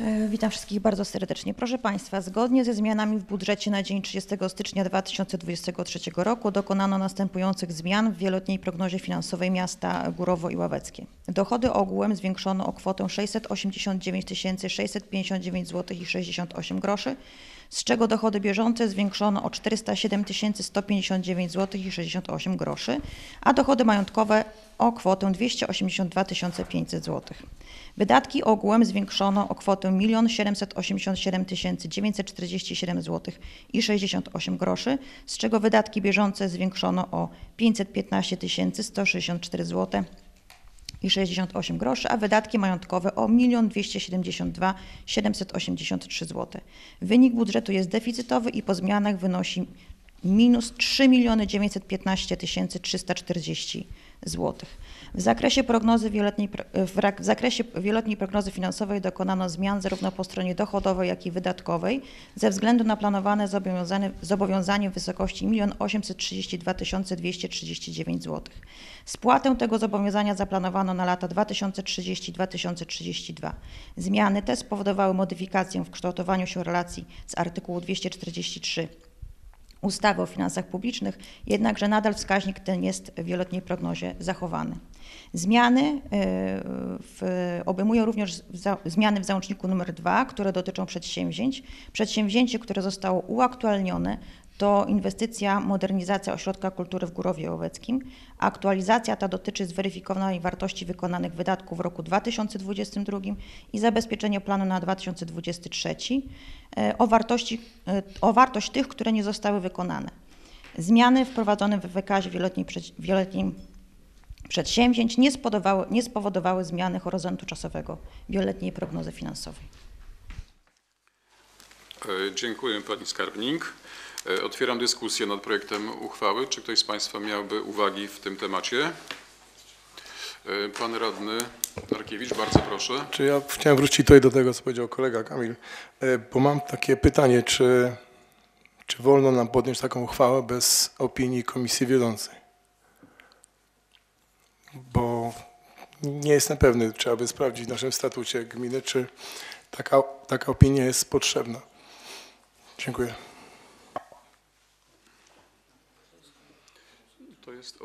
Witam wszystkich bardzo serdecznie. Proszę Państwa, zgodnie ze zmianami w budżecie na dzień 30 stycznia 2023 roku dokonano następujących zmian w wieloletniej prognozie finansowej miasta Górowo i Ławeckie. Dochody ogółem zwiększono o kwotę 689 659 zł i 68 groszy, z czego dochody bieżące zwiększono o 407 159 zł i 68 groszy, a dochody majątkowe o kwotę 282 500 zł. Wydatki ogółem zwiększono o kwotę 1 787 947 zł i 68 groszy, z czego wydatki bieżące zwiększono o 515 164 zł i 68 groszy, a wydatki majątkowe o 1 272 783 zł. Wynik budżetu jest deficytowy i po zmianach wynosi minus 3 915 340 zł. W zakresie wieloletniej prognozy finansowej dokonano zmian zarówno po stronie dochodowej, jak i wydatkowej ze względu na planowane zobowiązanie w wysokości 1 832 239 zł. Spłatę tego zobowiązania zaplanowano na lata 2030-2032. Zmiany te spowodowały modyfikację w kształtowaniu się relacji z artykułu 243 ustawy o finansach publicznych, jednakże nadal wskaźnik ten jest w wieloletniej prognozie zachowany. Zmiany obejmują również zmiany w załączniku nr 2, które dotyczą przedsięwzięć. Przedsięwzięcie, które zostało uaktualnione, to inwestycja, modernizacja Ośrodka Kultury w Górowie Ławeckim. Aktualizacja ta dotyczy zweryfikowanej wartości wykonanych wydatków w roku 2022 i zabezpieczenia planu na 2023 o wartość tych, które nie zostały wykonane. Zmiany wprowadzone w wykazie wieloletnim przedsięwzięć nie spowodowały zmiany horyzontu czasowego wieloletniej prognozy finansowej. Dziękuję pani skarbnik. Otwieram dyskusję nad projektem uchwały. Czy ktoś z Państwa miałby uwagi w tym temacie? Pan radny Narkiewicz, bardzo proszę. Czy ja chciałem wrócić tutaj do tego, co powiedział kolega Kamil, bo mam takie pytanie, czy wolno nam podjąć taką uchwałę bez opinii komisji wiodącej? Bo nie jestem pewny, trzeba by sprawdzić w naszym statucie gminy, czy taka opinia jest potrzebna. Dziękuję. To jest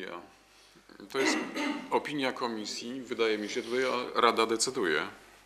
opinia komisji, wydaje mi się, tutaj a Rada decyduje.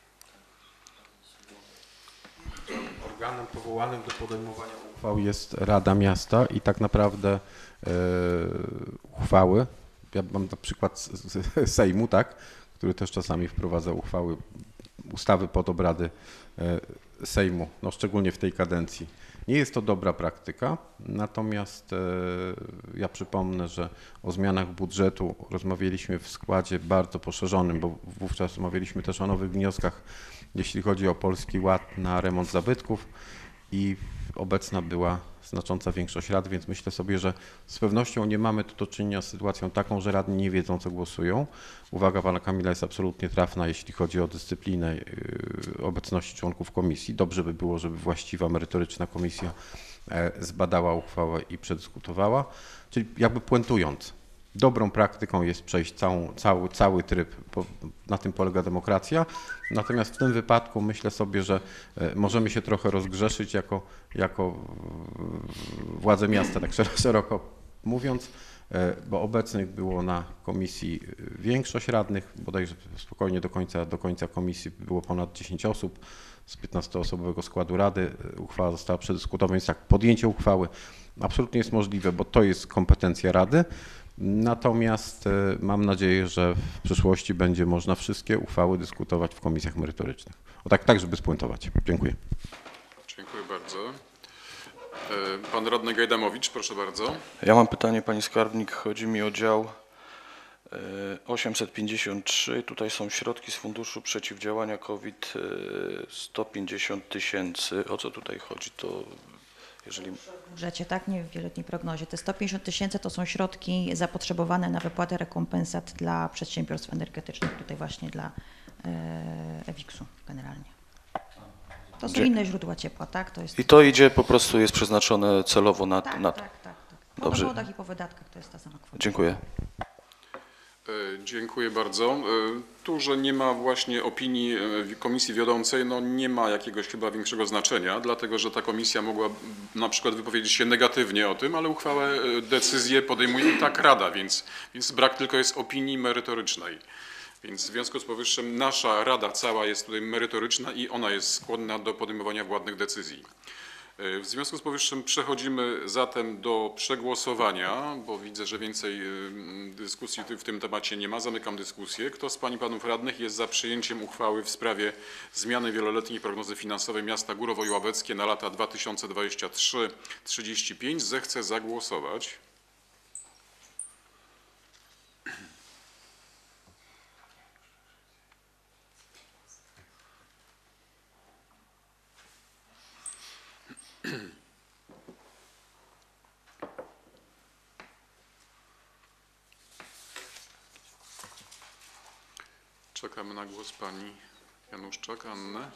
Organem powołanym do podejmowania uchwał jest Rada Miasta i tak naprawdę uchwały, ja mam na przykład z Sejmu, tak, który też czasami wprowadza uchwały, ustawy pod obrady Sejmu, no szczególnie w tej kadencji. Nie jest to dobra praktyka, natomiast ja przypomnę, że o zmianach budżetu rozmawialiśmy w składzie bardzo poszerzonym, bo wówczas rozmawialiśmy też o nowych wnioskach, jeśli chodzi o Polski Ład na remont zabytków i obecna była znacząca większość rad, więc myślę sobie, że z pewnością nie mamy tu do czynienia z sytuacją taką, że radni nie wiedzą, co głosują. Uwaga pana Kamila jest absolutnie trafna, jeśli chodzi o dyscyplinę obecności członków komisji. Dobrze by było, żeby właściwa, merytoryczna komisja zbadała uchwałę i przedyskutowała. Czyli jakby puentując, dobrą praktyką jest przejść cały tryb, bo na tym polega demokracja. Natomiast w tym wypadku myślę sobie, że możemy się trochę rozgrzeszyć jako władze miasta, tak szeroko mówiąc, bo obecnych było na komisji większość radnych, bodajże spokojnie do końca komisji było ponad 10 osób z 15-osobowego składu rady. Uchwała została przedyskutowana, więc tak, podjęcie uchwały absolutnie jest możliwe, bo to jest kompetencja rady. Natomiast mam nadzieję, że w przyszłości będzie można wszystkie uchwały dyskutować w komisjach merytorycznych. O tak, żeby spuentować. Dziękuję. Dziękuję bardzo. Pan radny Gajdamowicz, proszę bardzo. Ja mam pytanie, pani skarbnik. Chodzi mi o dział 853. Tutaj są środki z Funduszu Przeciwdziałania COVID 150 000. O co tutaj chodzi? To jeżeli... W budżecie, tak, nie w wieloletniej prognozie. Te 150 000 to są środki zapotrzebowane na wypłatę rekompensat dla przedsiębiorstw energetycznych, tutaj właśnie dla EWIKS-u generalnie. To są inne źródła ciepła, tak? To jest... I to idzie po prostu, jest przeznaczone celowo na Tak, to. tak. Po Dobrze. dochodach i po wydatkach to jest ta sama kwota. Dziękuję. Dziękuję bardzo. Tu, że nie ma właśnie opinii komisji wiodącej, no nie ma jakiegoś chyba większego znaczenia, dlatego że ta komisja mogła na przykład wypowiedzieć się negatywnie o tym, ale uchwałę, decyzję podejmuje i tak Rada, więc brak tylko jest opinii merytorycznej. Więc w związku z powyższym nasza Rada cała jest tutaj merytoryczna i ona jest skłonna do podejmowania władnych decyzji. W związku z powyższym przechodzimy zatem do przegłosowania, bo widzę, że więcej dyskusji w tym temacie nie ma. Zamykam dyskusję. Kto z pań i panów radnych jest za przyjęciem uchwały w sprawie zmiany wieloletniej prognozy finansowej miasta Górowo i Ławeckie na lata 2023-35, zechce zagłosować. Czekamy na głos pani Januszczak, Annę.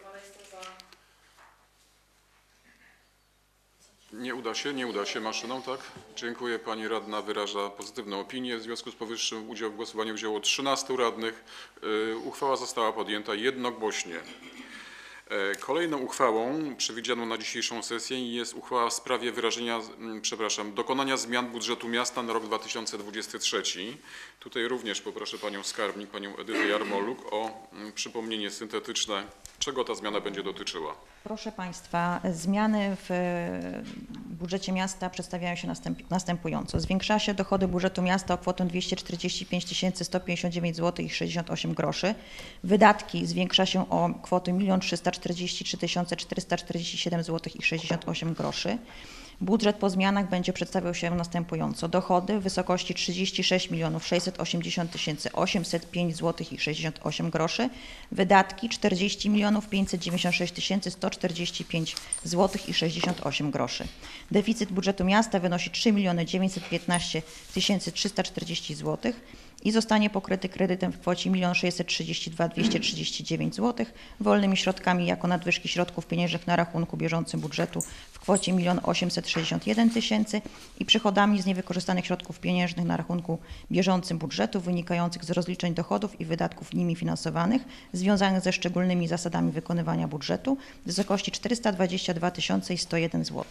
Nie uda się maszyną, tak? Dziękuję. Pani radna wyraża pozytywną opinię. W związku z powyższym udział w głosowaniu wzięło 13 radnych. Uchwała została podjęta jednogłośnie. Kolejną uchwałą przewidzianą na dzisiejszą sesję jest uchwała w sprawie dokonania zmian budżetu miasta na rok 2023. Tutaj również poproszę panią skarbnik, panią Edytę Jarmoluk o przypomnienie syntetyczne, czego ta zmiana będzie dotyczyła. Proszę państwa, zmiany w budżecie miasta przedstawiają się następująco. Zwiększa się dochody budżetu miasta o kwotę 245 159 zł i 68 groszy. Wydatki zwiększa się o kwotę 1 343 447 zł i 68 groszy. Budżet po zmianach będzie przedstawiał się następująco. Dochody w wysokości 36 680 805 zł i 68 groszy. Wydatki 40 596 145 zł i 68 groszy. Deficyt budżetu miasta wynosi 3 915 340 zł i zostanie pokryty kredytem w kwocie 1 632 239 zł, wolnymi środkami jako nadwyżki środków pieniężnych na rachunku bieżącym budżetu w kwocie 1 861 000 i przychodami z niewykorzystanych środków pieniężnych na rachunku bieżącym budżetu wynikających z rozliczeń dochodów i wydatków nimi finansowanych związanych ze szczególnymi zasadami wykonywania budżetu w wysokości 422 101 zł.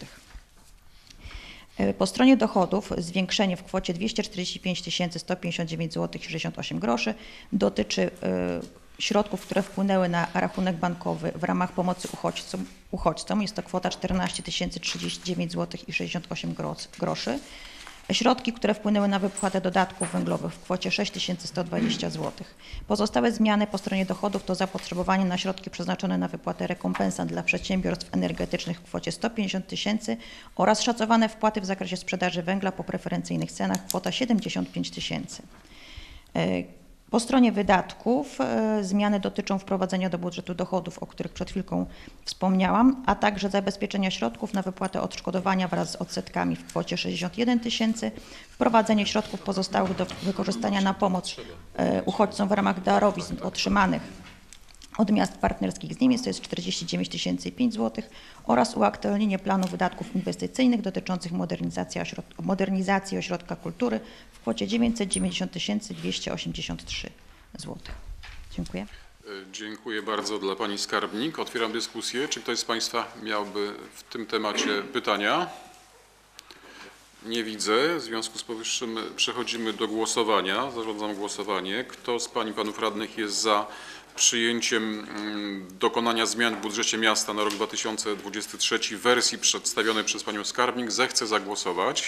Po stronie dochodów zwiększenie w kwocie 245 159 zł i 68 groszy dotyczy środków, które wpłynęły na rachunek bankowy w ramach pomocy uchodźcom. Jest to kwota 14 039 zł i 68 groszy. Środki, które wpłynęły na wypłatę dodatków węglowych w kwocie 6120 zł. Pozostałe zmiany po stronie dochodów to zapotrzebowanie na środki przeznaczone na wypłatę rekompensat dla przedsiębiorstw energetycznych w kwocie 150 000 oraz szacowane wpłaty w zakresie sprzedaży węgla po preferencyjnych cenach kwota 75 000. Po stronie wydatków zmiany dotyczą wprowadzenia do budżetu dochodów, o których przed chwilką wspomniałam, a także zabezpieczenia środków na wypłatę odszkodowania wraz z odsetkami w kwocie 61 000, wprowadzenie środków pozostałych do wykorzystania na pomoc uchodźcom w ramach darowizn otrzymanych od miast partnerskich z Niemiec, to jest 49 005 zł oraz uaktualnienie planu wydatków inwestycyjnych dotyczących modernizacji ośrodka kultury w kwocie 990 283 zł. Dziękuję. Dziękuję bardzo dla pani skarbnik. Otwieram dyskusję. Czy ktoś z państwa miałby w tym temacie pytania? Nie widzę. W związku z powyższym przechodzimy do głosowania. Zarządzam głosowanie. Kto z pań i panów radnych jest za przyjęciem dokonania zmian w budżecie miasta na rok 2023 w wersji przedstawionej przez panią skarbnik, zechce zagłosować.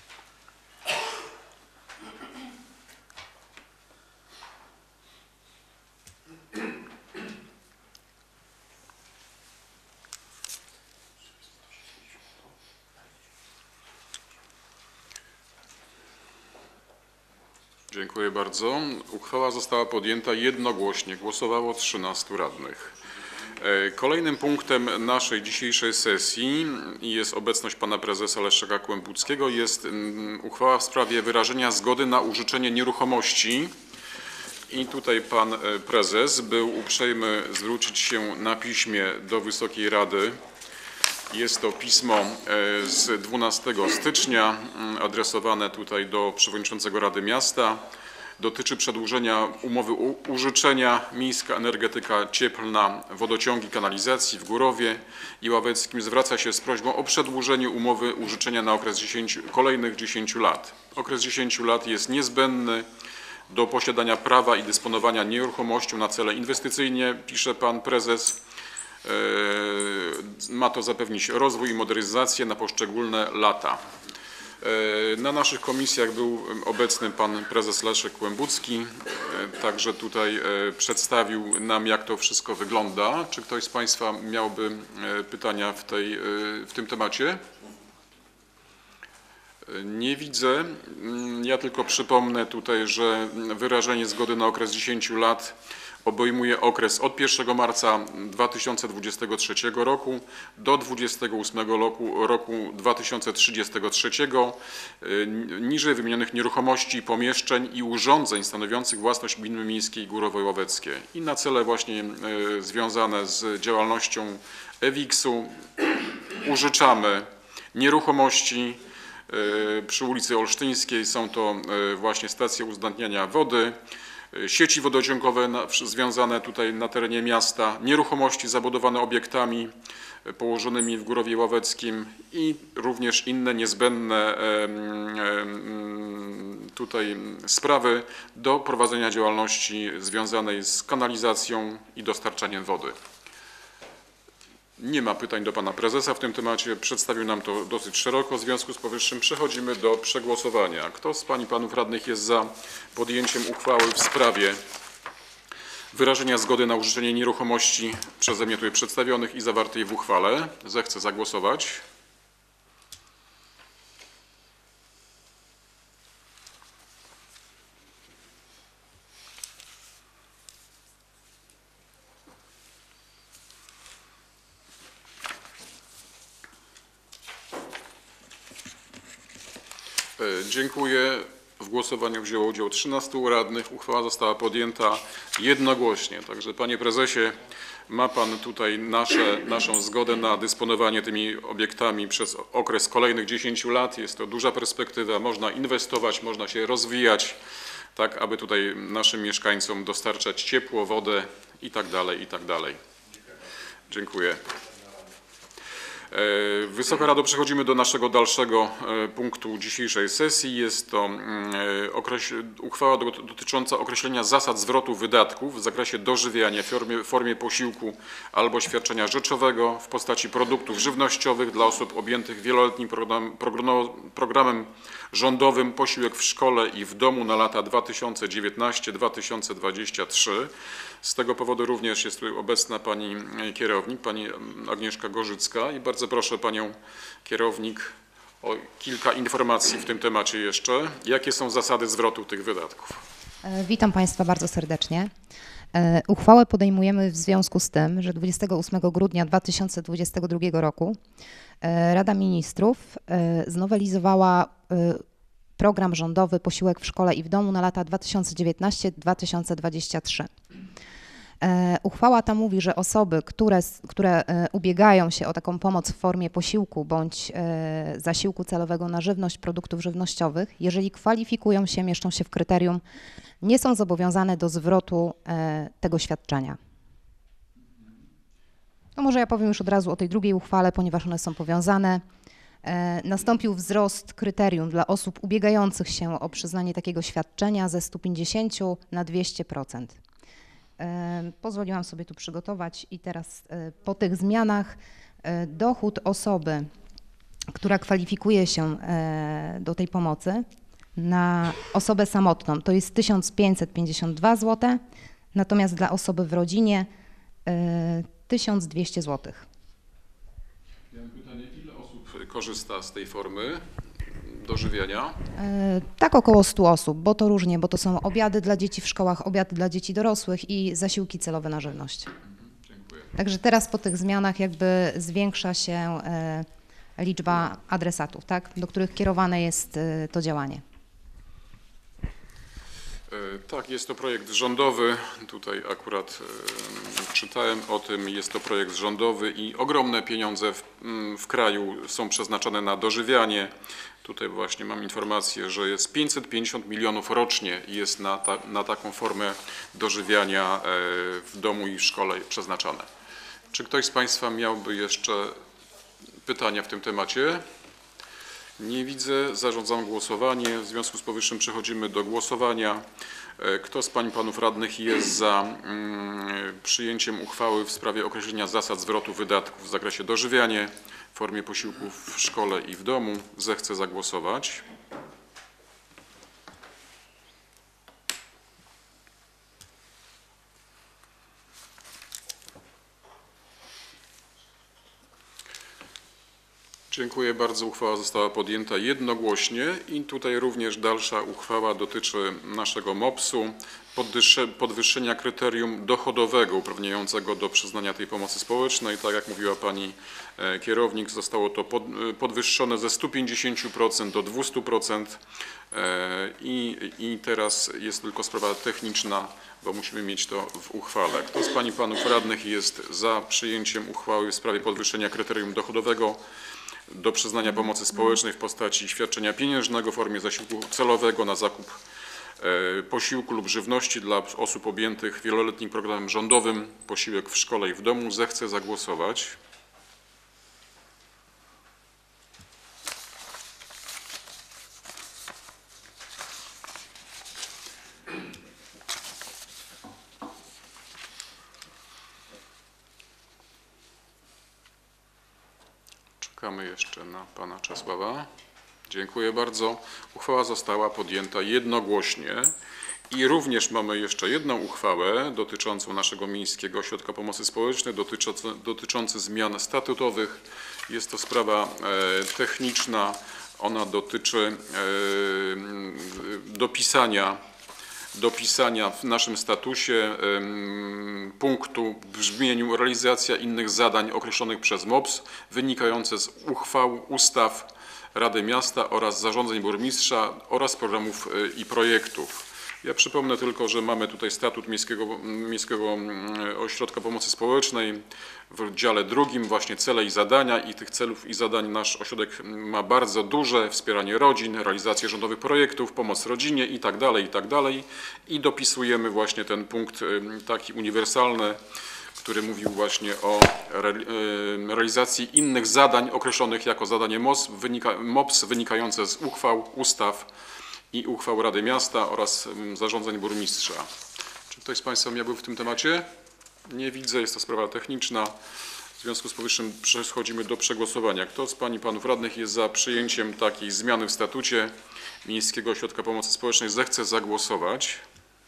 Dziękuję bardzo. Uchwała została podjęta jednogłośnie. Głosowało 13 radnych. Kolejnym punktem naszej dzisiejszej sesji jest obecność pana prezesa Leszeka Kłębuckiego. Jest uchwała w sprawie wyrażenia zgody na użyczenie nieruchomości. I tutaj pan prezes był uprzejmy zwrócić się na piśmie do Wysokiej Rady. Jest to pismo z 12 stycznia adresowane tutaj do przewodniczącego Rady Miasta dotyczy przedłużenia umowy użyczenia miejska energetyka cieplna, wodociągi, kanalizacji w Górowie i Ławeckim. Zwraca się z prośbą o przedłużenie umowy użyczenia na okres kolejnych 10 lat. Okres 10 lat jest niezbędny do posiadania prawa i dysponowania nieruchomością na cele inwestycyjne, pisze pan prezes. Ma to zapewnić rozwój i modernizację na poszczególne lata. Na naszych komisjach był obecny pan prezes Leszek Kłębucki, także tutaj przedstawił nam, jak to wszystko wygląda. Czy ktoś z państwa miałby pytania w tym temacie? Nie widzę. Ja tylko przypomnę tutaj, że wyrażenie zgody na okres 10 lat obejmuje okres od 1 marca 2023 roku do 28 roku 2033 niżej wymienionych nieruchomości, pomieszczeń i urządzeń stanowiących własność gminy miejskiej Górowo i Ławeckie i na cele właśnie związane z działalnością EWIKS-u użyczamy nieruchomości przy ulicy Olsztyńskiej. Są to właśnie stacje uzdatniania wody, sieci wodociągowe związane tutaj na terenie miasta, nieruchomości zabudowane obiektami położonymi w Górowie Ławeckim i również inne niezbędne tutaj sprawy do prowadzenia działalności związanej z kanalizacją i dostarczaniem wody. Nie ma pytań do pana prezesa w tym temacie, przedstawił nam to dosyć szeroko, w związku z powyższym przechodzimy do przegłosowania. Kto z pań i panów radnych jest za podjęciem uchwały w sprawie wyrażenia zgody na użyczenie nieruchomości przeze mnie tutaj przedstawionych i zawartej w uchwale? Zechce zagłosować. Dziękuję. W głosowaniu wzięło udział 13 radnych. Uchwała została podjęta jednogłośnie. Także panie prezesie, ma pan tutaj naszą zgodę na dysponowanie tymi obiektami przez okres kolejnych 10 lat. Jest to duża perspektywa. Można inwestować, można się rozwijać, tak aby tutaj naszym mieszkańcom dostarczać ciepło, wodę i tak dalej, i tak dalej. Dziękuję. Wysoka Rado, przechodzimy do naszego dalszego punktu dzisiejszej sesji. Jest to uchwała dotycząca określenia zasad zwrotu wydatków w zakresie dożywiania w formie posiłku albo świadczenia rzeczowego w postaci produktów żywnościowych dla osób objętych wieloletnim programem rządowym Posiłek w szkole i w domu na lata 2019-2023. Z tego powodu również jest tu obecna pani kierownik, pani Agnieszka Gorzycka i bardzo proszę panią kierownik o kilka informacji w tym temacie jeszcze. Jakie są zasady zwrotu tych wydatków? Witam Państwa bardzo serdecznie. Uchwałę podejmujemy w związku z tym, że 28 grudnia 2022 roku Rada Ministrów znowelizowała program rządowy Posiłek w szkole i w domu na lata 2019-2023. Uchwała ta mówi, że osoby, które ubiegają się o taką pomoc w formie posiłku bądź zasiłku celowego na żywność, produktów żywnościowych, jeżeli kwalifikują się, mieszczą się w kryterium, nie są zobowiązane do zwrotu tego świadczenia. To może ja powiem już od razu o tej drugiej uchwale, ponieważ one są powiązane. Nastąpił wzrost kryterium dla osób ubiegających się o przyznanie takiego świadczenia ze 150 na 200%. Pozwoliłam sobie tu przygotować i teraz po tych zmianach dochód osoby, która kwalifikuje się do tej pomocy na osobę samotną to jest 1552 zł, natomiast dla osoby w rodzinie 1200 zł. Ja mam pytanie, ile osób korzysta z tej formy dożywiania? Tak około 100 osób, bo to różnie, bo to są obiady dla dzieci w szkołach, obiady dla dzieci dorosłych i zasiłki celowe na żywność. Dziękuję. Także teraz po tych zmianach jakby zwiększa się liczba adresatów, tak, do których kierowane jest to działanie. Tak, jest to projekt rządowy. Tutaj akurat Czytałem o tym, jest to projekt rządowy i ogromne pieniądze w kraju są przeznaczone na dożywianie. Tutaj właśnie mam informację, że jest 550 milionów rocznie jest na taką formę dożywiania w domu i w szkole przeznaczane. Czy ktoś z Państwa miałby jeszcze pytania w tym temacie? Nie widzę. Zarządzam głosowanie. W związku z powyższym przechodzimy do głosowania. Kto z pań i panów radnych jest za przyjęciem uchwały w sprawie określenia zasad zwrotu wydatków w zakresie dożywiania w formie posiłków w szkole i w domu, zechce zagłosować. Dziękuję bardzo. Uchwała została podjęta jednogłośnie i tutaj również dalsza uchwała dotyczy naszego MOPS-u, podwyższenia kryterium dochodowego uprawniającego do przyznania tej pomocy społecznej. Tak jak mówiła pani kierownik, zostało to podwyższone ze 150% do 200% i teraz jest tylko sprawa techniczna, bo musimy mieć to w uchwale. Kto z pań i panów radnych jest za przyjęciem uchwały w sprawie podwyższenia kryterium dochodowego do przyznania pomocy społecznej w postaci świadczenia pieniężnego w formie zasiłku celowego na zakup posiłku lub żywności dla osób objętych wieloletnim programem rządowym Posiłek w szkole i w domu, zechce zagłosować. Czekamy jeszcze na pana Czesława. Dziękuję bardzo. Uchwała została podjęta jednogłośnie i również mamy jeszcze jedną uchwałę dotyczącą naszego Miejskiego Ośrodka Pomocy Społecznej, dotyczącą zmian statutowych. Jest to sprawa techniczna. Ona dotyczy dopisania w naszym statusie punktu w brzmieniu realizacja innych zadań określonych przez MOPS wynikające z uchwał, ustaw Rady Miasta oraz zarządzeń burmistrza oraz programów i projektów. Ja przypomnę tylko, że mamy tutaj statut Miejskiego Ośrodka Pomocy Społecznej w dziale drugim, właśnie cele i zadania i tych celów i zadań nasz ośrodek ma bardzo duże: wspieranie rodzin, realizację rządowych projektów, pomoc rodzinie i tak dalej i dopisujemy właśnie ten punkt taki uniwersalny, który mówił właśnie o realizacji innych zadań określonych jako zadanie MOPS wynikające z uchwał, ustaw i uchwał Rady Miasta oraz zarządzeń burmistrza. Czy ktoś z Państwa miałby w tym temacie? Nie widzę, jest to sprawa techniczna. W związku z powyższym przechodzimy do przegłosowania. Kto z pań i panów radnych jest za przyjęciem takiej zmiany w statucie Miejskiego Ośrodka Pomocy Społecznej, zechce zagłosować.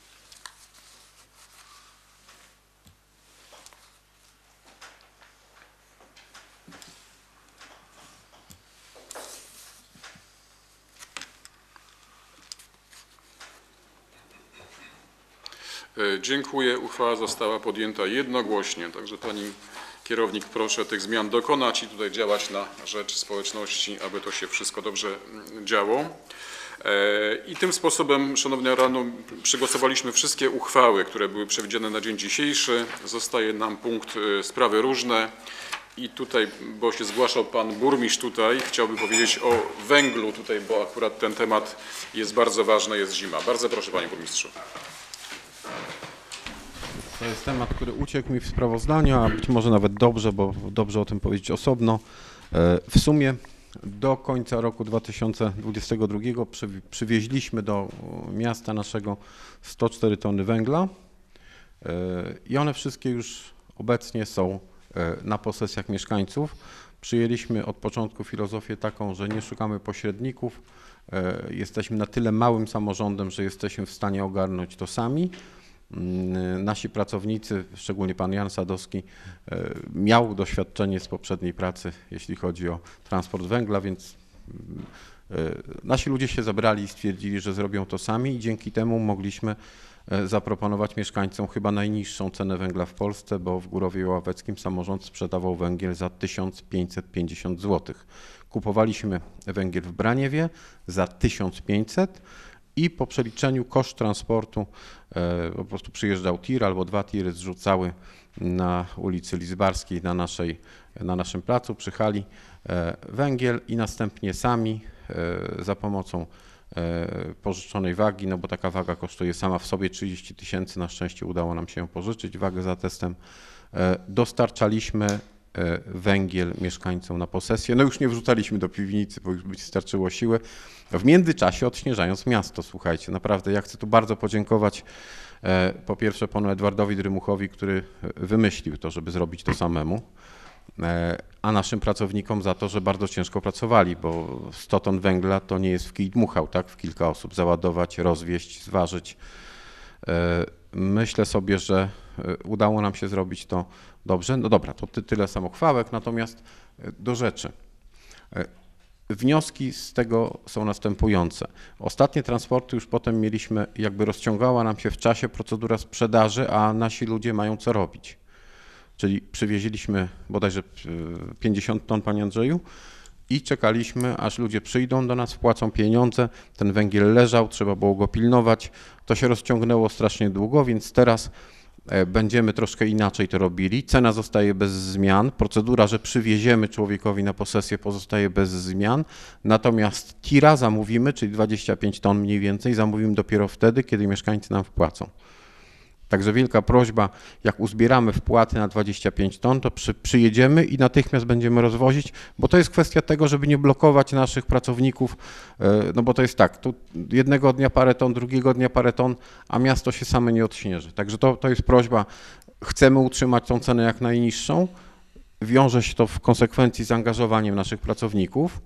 Dziękuję. Uchwała została podjęta jednogłośnie. Także pani kierownik, proszę tych zmian dokonać i tutaj działać na rzecz społeczności, aby to się wszystko dobrze działo. I tym sposobem, szanowni radni, przegłosowaliśmy wszystkie uchwały, które były przewidziane na dzień dzisiejszy. Zostaje nam punkt sprawy różne. I tutaj, bo się zgłaszał pan burmistrz tutaj, chciałbym powiedzieć o węglu tutaj, bo akurat ten temat jest bardzo ważny, jest zima. Bardzo proszę, panie burmistrzu. To jest temat, który uciekł mi w sprawozdaniu, a być może nawet dobrze, bo dobrze o tym powiedzieć osobno. W sumie do końca roku 2022 przywieźliśmy do miasta naszego 104 tony węgla i one wszystkie już obecnie są na posesjach mieszkańców. Przyjęliśmy od początku filozofię taką, że nie szukamy pośredników. Jesteśmy na tyle małym samorządem, że jesteśmy w stanie ogarnąć to sami. Nasi pracownicy, szczególnie pan Jan Sadowski, miał doświadczenie z poprzedniej pracy, jeśli chodzi o transport węgla, więc nasi ludzie się zebrali i stwierdzili, że zrobią to sami i dzięki temu mogliśmy zaproponować mieszkańcom chyba najniższą cenę węgla w Polsce, bo w Górowie Ławeckim samorząd sprzedawał węgiel za 1550 zł. Kupowaliśmy węgiel w Braniewie za 1500 i po przeliczeniu koszt transportu po prostu przyjeżdżał tir albo 2 tiry zrzucały na ulicy Lidzbarskiej na naszym placu przy hali węgiel i następnie sami za pomocą pożyczonej wagi, no bo taka waga kosztuje sama w sobie 30 000, na szczęście udało nam się ją pożyczyć, wagę za testem, dostarczaliśmy węgiel mieszkańcom na posesję. No już nie wrzucaliśmy do piwnicy, bo już by starczyło siły. W międzyczasie odśnieżając miasto, słuchajcie, naprawdę ja chcę tu bardzo podziękować po pierwsze panu Edwardowi Drymuchowi, który wymyślił to, żeby zrobić to samemu, a naszym pracownikom za to, że bardzo ciężko pracowali, bo 100 ton węgla to nie jest w kij dmuchał, tak, w kilka osób załadować, rozwieźć, zważyć. Myślę sobie, że udało nam się zrobić to dobrze. No dobra, to tyle samochwałek, natomiast do rzeczy. Wnioski z tego są następujące. Ostatnie transporty już potem mieliśmy, jakby rozciągała nam się w czasie procedura sprzedaży, a nasi ludzie mają co robić. Czyli przywieźliśmy bodajże 50 ton, panie Andrzeju, i czekaliśmy, aż ludzie przyjdą do nas, wpłacą pieniądze, ten węgiel leżał, trzeba było go pilnować. To się rozciągnęło strasznie długo, więc teraz będziemy troszkę inaczej to robili. Cena zostaje bez zmian, procedura, że przywieziemy człowiekowi na posesję, pozostaje bez zmian, natomiast tira zamówimy, czyli 25 ton mniej więcej, zamówimy dopiero wtedy, kiedy mieszkańcy nam wpłacą. Także wielka prośba, jak uzbieramy wpłaty na 25 ton, to przyjedziemy i natychmiast będziemy rozwozić, bo to jest kwestia tego, żeby nie blokować naszych pracowników, no bo to jest tak, tu jednego dnia parę ton, drugiego dnia parę ton, a miasto się same nie odśnieży. Także to jest prośba, chcemy utrzymać tą cenę jak najniższą, wiąże się to w konsekwencji z angażowaniem naszych pracowników,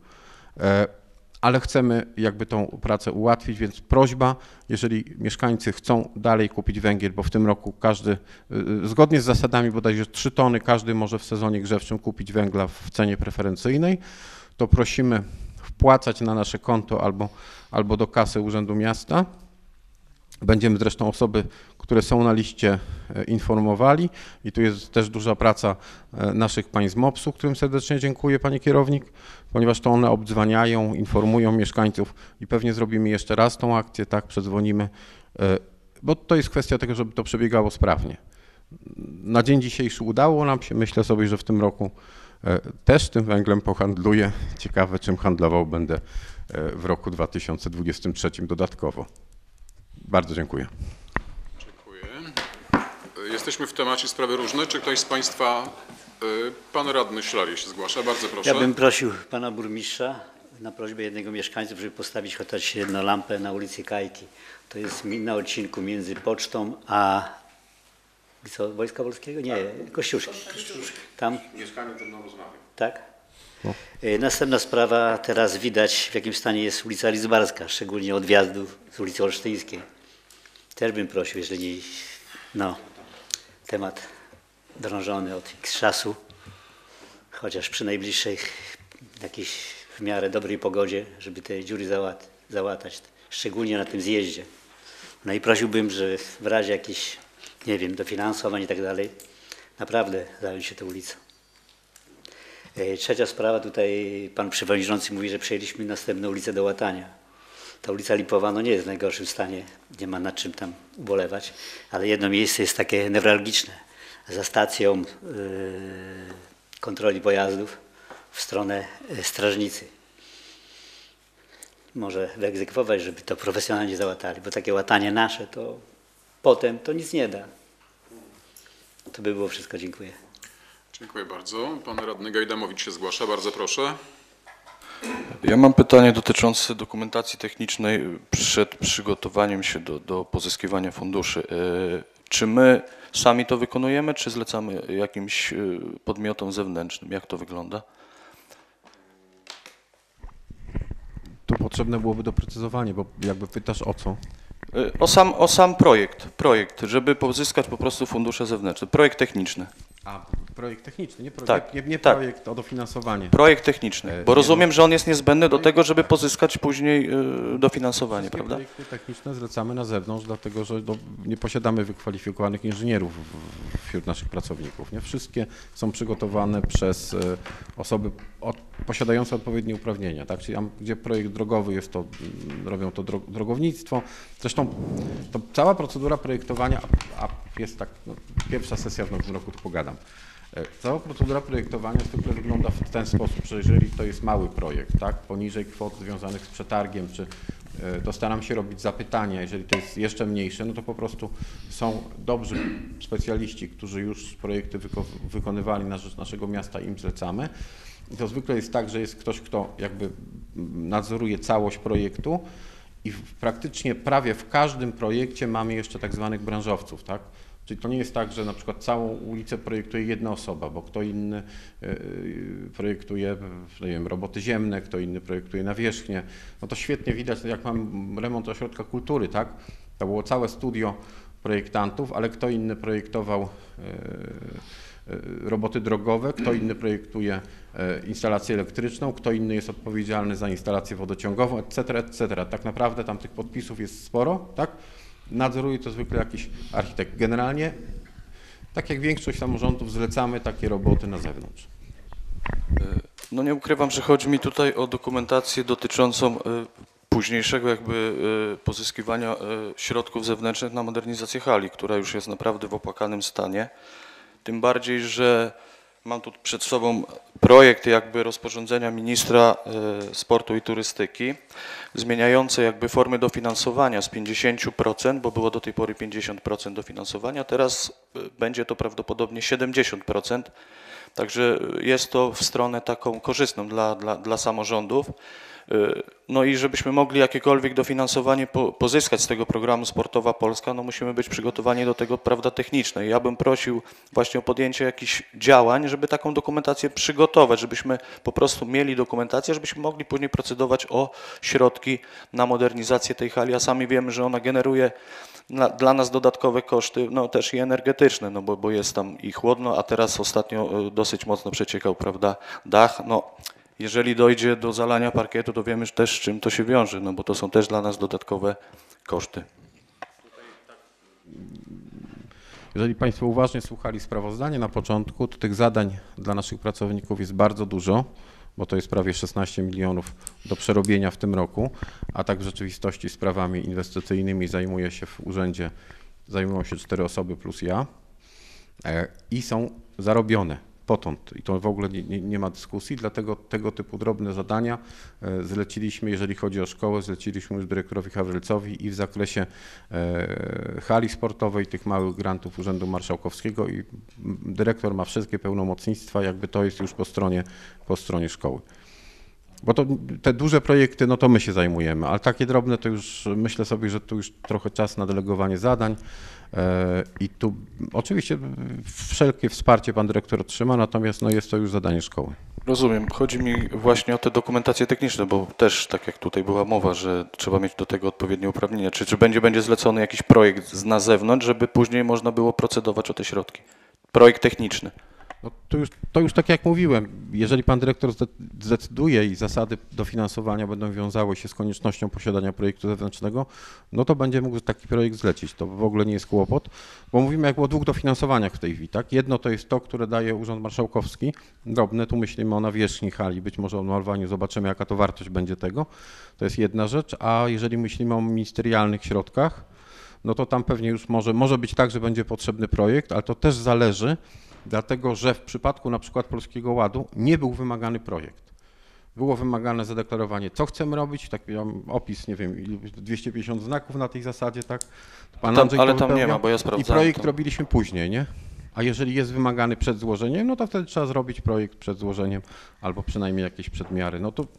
ale chcemy jakby tą pracę ułatwić, więc prośba, jeżeli mieszkańcy chcą dalej kupić węgiel, bo w tym roku każdy, zgodnie z zasadami bodajże 3 tony, każdy może w sezonie grzewczym kupić węgla w cenie preferencyjnej, to prosimy wpłacać na nasze konto albo do kasy Urzędu Miasta. Będziemy zresztą osoby, które są na liście, informowali i tu jest też duża praca naszych pań z MOPS-u, którym serdecznie dziękuję, pani kierownik, ponieważ to one obdzwaniają, informują mieszkańców i pewnie zrobimy jeszcze raz tą akcję, tak, przedzwonimy, bo to jest kwestia tego, żeby to przebiegało sprawnie. Na dzień dzisiejszy udało nam się, myślę sobie, że w tym roku też tym węglem pohandluję. Ciekawe, czym handlował będę w roku 2023 dodatkowo. Bardzo dziękuję. Dziękuję. Jesteśmy w temacie sprawy różne. Czy ktoś z państwa, pan radny Ślarie się zgłasza? Bardzo proszę. Ja bym prosił pana burmistrza na prośbę jednego mieszkańców, żeby postawić chociaż jedną lampę na ulicy Kajki. To jest na odcinku między pocztą a co, Wojska Polskiego? Nie, Kościuszki. Tam. Mieszkanie trudno rozmawiać. Tak? No. Następna sprawa, teraz widać w jakim stanie jest ulica Lidzbarska, szczególnie od wjazdu z ulicy Olsztyńskiej. Też bym prosił, jeżeli temat drążony od X czasu, chociaż przy najbliższej jakiejś w miarę dobrej pogodzie, żeby te dziury załatać, szczególnie na tym zjeździe. No i prosiłbym, że w razie jakichś, nie wiem, dofinansowań i tak dalej, naprawdę zająć się tą ulicą. Trzecia sprawa, tutaj pan przewodniczący mówi, że przejęliśmy następną ulicę do łatania. Ta ulica Lipowa nie jest w najgorszym stanie, nie ma nad czym tam ubolewać, ale jedno miejsce jest takie newralgiczne. Za stacją kontroli pojazdów w stronę strażnicy. Może wyegzekwować, żeby to profesjonalnie załatali, bo takie łatanie nasze to potem to nic nie da. To by było wszystko, dziękuję. Dziękuję bardzo. Pan radny Gajdamowicz się zgłasza. Bardzo proszę. Ja mam pytanie dotyczące dokumentacji technicznej przed przygotowaniem się do pozyskiwania funduszy. Czy my sami to wykonujemy, czy zlecamy jakimś podmiotom zewnętrznym? Jak to wygląda? Tu potrzebne byłoby doprecyzowanie, bo jakby pytasz o co? O sam projekt, żeby pozyskać po prostu fundusze zewnętrzne, projekt techniczny. projekt techniczny, nie projekt, Tak, nie tak. projekt o dofinansowanie. Projekt techniczny, bo Nie, rozumiem, że on jest niezbędny do tego, żeby pozyskać później dofinansowanie, Wszystkie prawda? projekty techniczne zlecamy na zewnątrz, dlatego że nie posiadamy wykwalifikowanych inżynierów wśród naszych pracowników. Nie? Wszystkie są przygotowane przez osoby posiadające odpowiednie uprawnienia. Tak? Czyli tam, gdzie projekt drogowy jest, to robią to drogownictwo. Zresztą to cała procedura projektowania, a jest tak, no, pierwsza sesja w nowym roku, to pogadam. Cała procedura projektowania zwykle wygląda w ten sposób, że jeżeli to jest mały projekt, tak, poniżej kwot związanych z przetargiem, to staram się robić zapytania, jeżeli to jest jeszcze mniejsze, no to po prostu są dobrzy specjaliści, którzy już projekty wykonywali na rzecz naszego miasta, im zlecamy. I to zwykle jest tak, że jest ktoś, kto jakby nadzoruje całość projektu i praktycznie prawie w każdym projekcie mamy jeszcze tak zwanych branżowców, tak? Czyli to nie jest tak, że na przykład całą ulicę projektuje jedna osoba, bo kto inny projektuje, nie wiem, roboty ziemne, kto inny projektuje nawierzchnię. No to świetnie widać, jak mam remont ośrodka kultury, tak? To było całe studio projektantów, ale kto inny projektował roboty drogowe, kto inny projektuje instalację elektryczną, kto inny jest odpowiedzialny za instalację wodociągową, etc., etc. Tak naprawdę tam tych podpisów jest sporo, tak? Nadzoruje to zwykle jakiś architekt. Generalnie, tak jak większość samorządów, zlecamy takie roboty na zewnątrz. No nie ukrywam, że chodzi mi tutaj o dokumentację dotyczącą późniejszego jakby pozyskiwania środków zewnętrznych na modernizację hali, która już jest naprawdę w opłakanym stanie. Tym bardziej, że mam tu przed sobą projekt jakby rozporządzenia ministra sportu i turystyki zmieniające jakby formy dofinansowania z 50%, bo było do tej pory 50% dofinansowania, teraz będzie to prawdopodobnie 70%. Także jest to w stronę taką korzystną dla samorządów. No i żebyśmy mogli jakiekolwiek dofinansowanie pozyskać z tego programu Sportowa Polska, no musimy być przygotowani do tego, prawda, technicznie. Ja bym prosił właśnie o podjęcie jakichś działań, żeby taką dokumentację przygotować, żebyśmy po prostu mieli dokumentację, żebyśmy mogli później procedować o środki na modernizację tej hali, a sami wiemy, że ona generuje dla nas dodatkowe koszty, no też i energetyczne, no bo jest tam i chłodno, a teraz ostatnio dosyć mocno przeciekał, prawda, dach. No, jeżeli dojdzie do zalania parkietu, to wiemy też, z czym to się wiąże, no bo to są też dla nas dodatkowe koszty. Jeżeli Państwo uważnie słuchali sprawozdania na początku, to tych zadań dla naszych pracowników jest bardzo dużo, bo to jest prawie 16 milionów do przerobienia w tym roku, a tak w rzeczywistości sprawami inwestycyjnymi zajmuje się w urzędzie, zajmują się 4 osoby plus ja i są zarobione potąd i to w ogóle nie ma dyskusji, dlatego tego typu drobne zadania zleciliśmy, jeżeli chodzi o szkołę, zleciliśmy już dyrektorowi Hawrylcowi i w zakresie hali sportowej, tych małych grantów Urzędu Marszałkowskiego i dyrektor ma wszystkie pełnomocnictwa, jakby to jest już po stronie szkoły. Bo to te duże projekty, no to my się zajmujemy, ale takie drobne to już myślę sobie, że tu już trochę czas na delegowanie zadań i tu oczywiście wszelkie wsparcie pan dyrektor otrzyma, natomiast no jest to już zadanie szkoły. Rozumiem. Chodzi mi właśnie o te dokumentacje techniczne, bo też tak jak tutaj była mowa, że trzeba mieć do tego odpowiednie uprawnienia. Czy będzie zlecony jakiś projekt na zewnątrz, żeby później można było procedować o te środki? Projekt techniczny. No to już tak jak mówiłem, jeżeli pan dyrektor zdecyduje i zasady dofinansowania będą wiązały się z koniecznością posiadania projektu zewnętrznego, no to będzie mógł taki projekt zlecić. To w ogóle nie jest kłopot, bo mówimy jakby o 2 dofinansowaniach w tej chwili, tak? Jedno to jest to, które daje Urząd Marszałkowski, drobne, tu myślimy o nawierzchni hali, być może o malowaniu, zobaczymy jaka to wartość będzie tego, to jest jedna rzecz, a jeżeli myślimy o ministerialnych środkach, no to tam pewnie już może być tak, że będzie potrzebny projekt, ale to też zależy, dlatego że w przypadku na przykład Polskiego Ładu nie był wymagany projekt. Było wymagane zadeklarowanie, co chcemy robić, taki opis, nie wiem, 250 znaków na tej zasadzie, tak? Pan Andrzej Ale to tam nie wypełnia. ma, bo ja sprawdzałem. I projekt to. robiliśmy później, nie? A jeżeli jest wymagany przed złożeniem, no to wtedy trzeba zrobić projekt przed złożeniem albo przynajmniej jakieś przedmiary. No to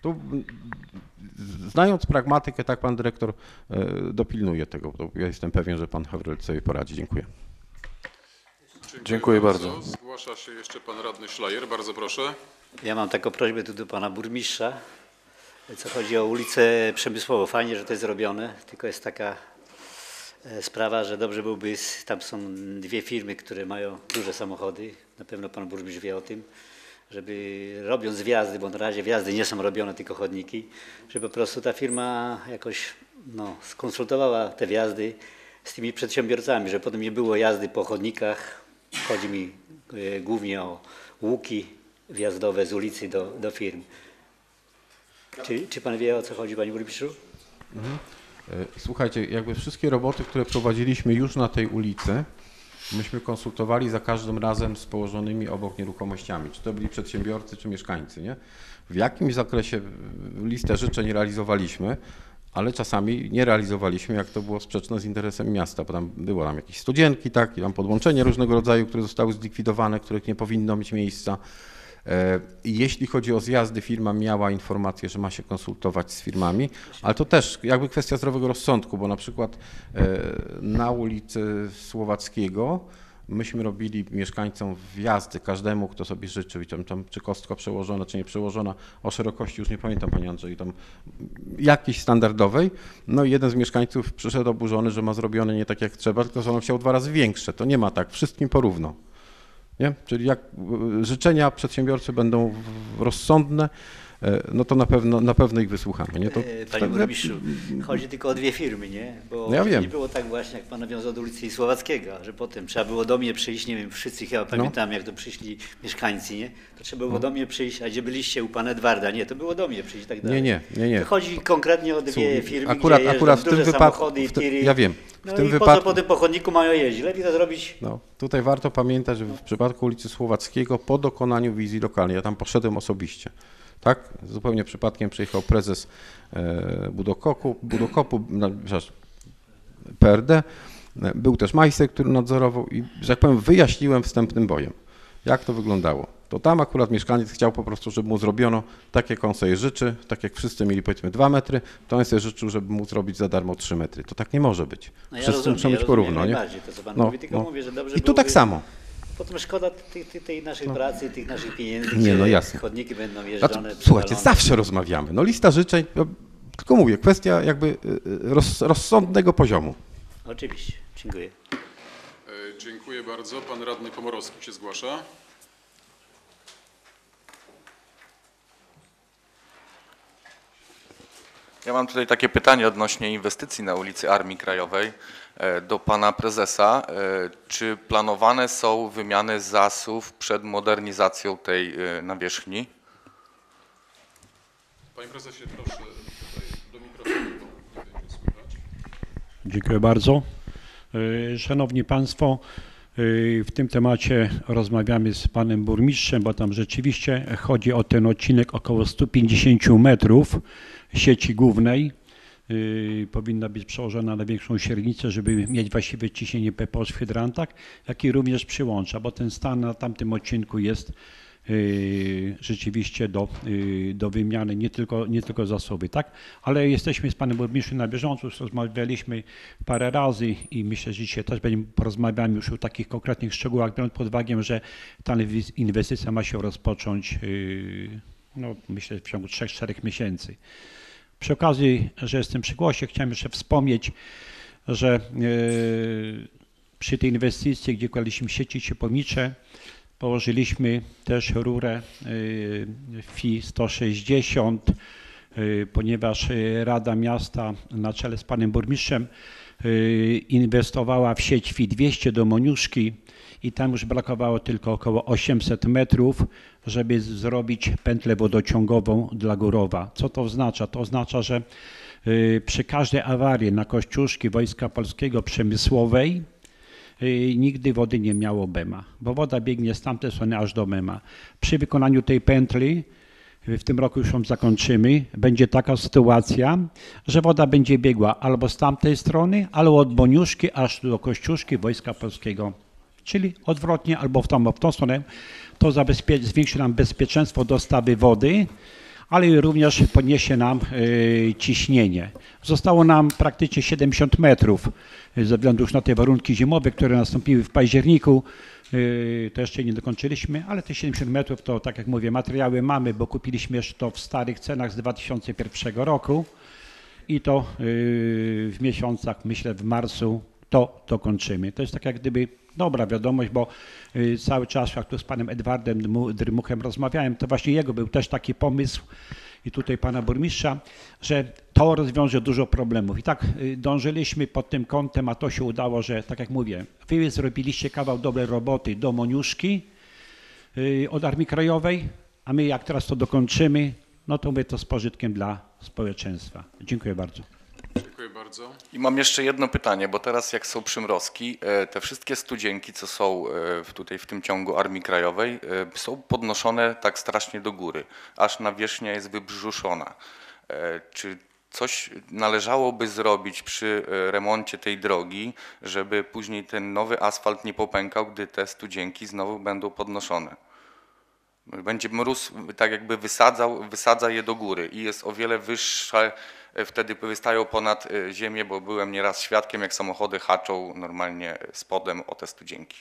znając pragmatykę, tak pan dyrektor dopilnuje tego. Ja jestem pewien, że pan Hawrylc sobie poradzi. Dziękuję. Dziękuję bardzo. Zgłasza się jeszcze pan radny Szlajer, bardzo proszę. Ja mam taką prośbę tu do pana burmistrza, co chodzi o ulicę Przemysłową. Fajnie, że to jest zrobione, tylko jest taka sprawa, że dobrze byłby, tam są dwie firmy, które mają duże samochody, na pewno pan burmistrz wie o tym, żeby robiąc wjazdy, bo na razie wjazdy nie są robione, tylko chodniki, żeby po prostu ta firma jakoś skonsultowała te wjazdy z tymi przedsiębiorcami, żeby potem nie było jazdy po chodnikach. Chodzi mi głównie o łuki wjazdowe z ulicy do firm. Czy pan wie, o co chodzi, panie burmistrzu? Słuchajcie, jakby wszystkie roboty, które prowadziliśmy już na tej ulicy, myśmy konsultowali za każdym razem z położonymi obok nieruchomościami, czy to byli przedsiębiorcy, czy mieszkańcy, nie? W jakimś zakresie listę życzeń realizowaliśmy, ale czasami nie realizowaliśmy, jak to było sprzeczne z interesem miasta, bo tam było jakieś studzienki, tak, i tam podłączenia różnego rodzaju, które zostały zlikwidowane, których nie powinno mieć miejsca. I jeśli chodzi o zjazdy, firma miała informację, że ma się konsultować z firmami, ale to też jakby kwestia zdrowego rozsądku, bo na przykład na ulicy Słowackiego myśmy robili mieszkańcom wjazdy, każdemu, kto sobie życzył, i tam czy kostka przełożona, czy nie przełożona, o szerokości już nie pamiętam, panie Andrzeju, tam jakiejś standardowej. No i jeden z mieszkańców przyszedł oburzony, że ma zrobione nie tak jak trzeba, tylko że on chciał 2 razy większe. To nie ma tak, wszystkim porówno. Nie? Czyli jak życzenia przedsiębiorcy będą rozsądne, no to na pewno ich wysłuchamy. Nie? To Panie burmistrzu, chodzi tylko o dwie firmy, nie? Bo ja wiem. nie było tak właśnie, jak pan nawiązał do ulicy Słowackiego, że potem trzeba było do mnie przyjść, nie wiem, wszyscy chyba pamiętamy, jak to przyszli mieszkańcy, nie? To trzeba było do mnie przyjść, a gdzie byliście u pana Edwarda, nie, to było do mnie przyjść i tak dalej. Nie. To chodzi konkretnie o dwie firmy, akurat gdzie w tym duże wypadku, samochody i tiry. ja wiem. No w tym i wypadku, po co po tym pochodniku mają jeździć? Lepiej to zrobić. No, tutaj warto pamiętać, że w przypadku ulicy Słowackiego po dokonaniu wizji lokalnej, ja tam poszedłem osobiście, tak? Zupełnie przypadkiem przyjechał prezes Budokopu, PRD, był też majster, który nadzorował i, że tak powiem, wyjaśniłem wstępnym bojem, jak to wyglądało. To tam akurat mieszkaniec chciał po prostu, żeby mu zrobiono tak, jak on sobie życzy, tak jak wszyscy mieli powiedzmy 2 metry, to on sobie życzył, żeby mu zrobić za darmo 3 metry. To tak nie może być. No ja Wszyscy rozumiem, muszą być porówno, nie? To, co pan mówi, tylko mówię, że dobrze I tu byłoby, tak samo. Potem szkoda tej naszej pracy, tych naszych pieniędzy, Nie, no gdzie jasne. chodniki będą jeżdżone. Słuchajcie, przewalone. zawsze rozmawiamy. No lista życzeń, tylko mówię, kwestia jakby rozsądnego poziomu. Oczywiście, dziękuję. Dziękuję bardzo. Pan radny Komorowski się zgłasza. Ja mam tutaj takie pytanie odnośnie inwestycji na ulicy Armii Krajowej do pana prezesa. Czy planowane są wymiany zasów przed modernizacją tej nawierzchni? Panie prezesie, proszę tutaj do mikrofonu, bo nie będzie słychać. Dziękuję bardzo. Szanowni Państwo, w tym temacie rozmawiamy z panem burmistrzem, bo tam rzeczywiście chodzi o ten odcinek około 150 metrów sieci głównej. Powinna być przełożona na większą średnicę, żeby mieć właściwe ciśnienie PPO w hydrantach, jak i również przyłącza, bo ten stan na tamtym odcinku jest rzeczywiście do wymiany, nie tylko zasoby, tak? Ale jesteśmy z panem burmistrzem na bieżąco, już rozmawialiśmy parę razy i myślę, że dzisiaj też porozmawiamy już o takich konkretnych szczegółach, biorąc pod uwagę, że ta inwestycja ma się rozpocząć, no, myślę, w ciągu 3-4 miesięcy. Przy okazji, że jestem przy głosie, chciałem jeszcze wspomnieć, że przy tej inwestycji, gdzie kładliśmy sieci ciepłownicze, położyliśmy też rurę FI 160, ponieważ Rada Miasta na czele z panem burmistrzem inwestowała w sieć FI 200 do Moniuszki i tam już brakowało tylko około 800 metrów, żeby zrobić pętlę wodociągową dla Górowa. Co to oznacza? To oznacza, że przy każdej awarii na Kościuszki Wojska Polskiego Przemysłowej nigdy wody nie miało BEMA, bo woda biegnie z tamtej strony aż do BEMA. Przy wykonaniu tej pętli, w tym roku już ją zakończymy, będzie taka sytuacja, że woda będzie biegła albo z tamtej strony, albo od Boniuszki aż do Kościuszki Wojska Polskiego, czyli odwrotnie albo w tą stronę. To zwiększy nam bezpieczeństwo dostawy wody, ale również podniesie nam ciśnienie. Zostało nam praktycznie 70 metrów, ze względu już na te warunki zimowe, które nastąpiły w październiku. To jeszcze nie dokończyliśmy, ale te 70 metrów to, tak jak mówię, materiały mamy, bo kupiliśmy jeszcze to w starych cenach z 2001 roku i to w miesiącach, myślę w marcu, to dokończymy. To jest tak jak gdyby dobra wiadomość, bo cały czas jak tu z panem Edwardem Drymuchem rozmawiałem, to właśnie jego był też taki pomysł i tutaj pana burmistrza, że to rozwiąże dużo problemów. I tak dążyliśmy pod tym kątem, a to się udało, że tak jak mówię, wy zrobiliście kawał dobrej roboty do Moniuszki od Armii Krajowej, a my jak teraz to dokończymy, no to mówię to z pożytkiem dla społeczeństwa. Dziękuję bardzo. Dziękuję bardzo. I mam jeszcze jedno pytanie, bo teraz jak są przymrozki, te wszystkie studzienki, co są tutaj w tym ciągu Armii Krajowej, są podnoszone tak strasznie do góry, aż nawierzchnia jest wybrzuszona. Czy coś należałoby zrobić przy remoncie tej drogi, żeby później ten nowy asfalt nie popękał, gdy te studzienki znowu będą podnoszone? Będzie mróz tak jakby wysadza je do góry i jest o wiele wyższe, wtedy wystają ponad ziemię, bo byłem nieraz świadkiem, jak samochody haczą normalnie spodem o te studzienki.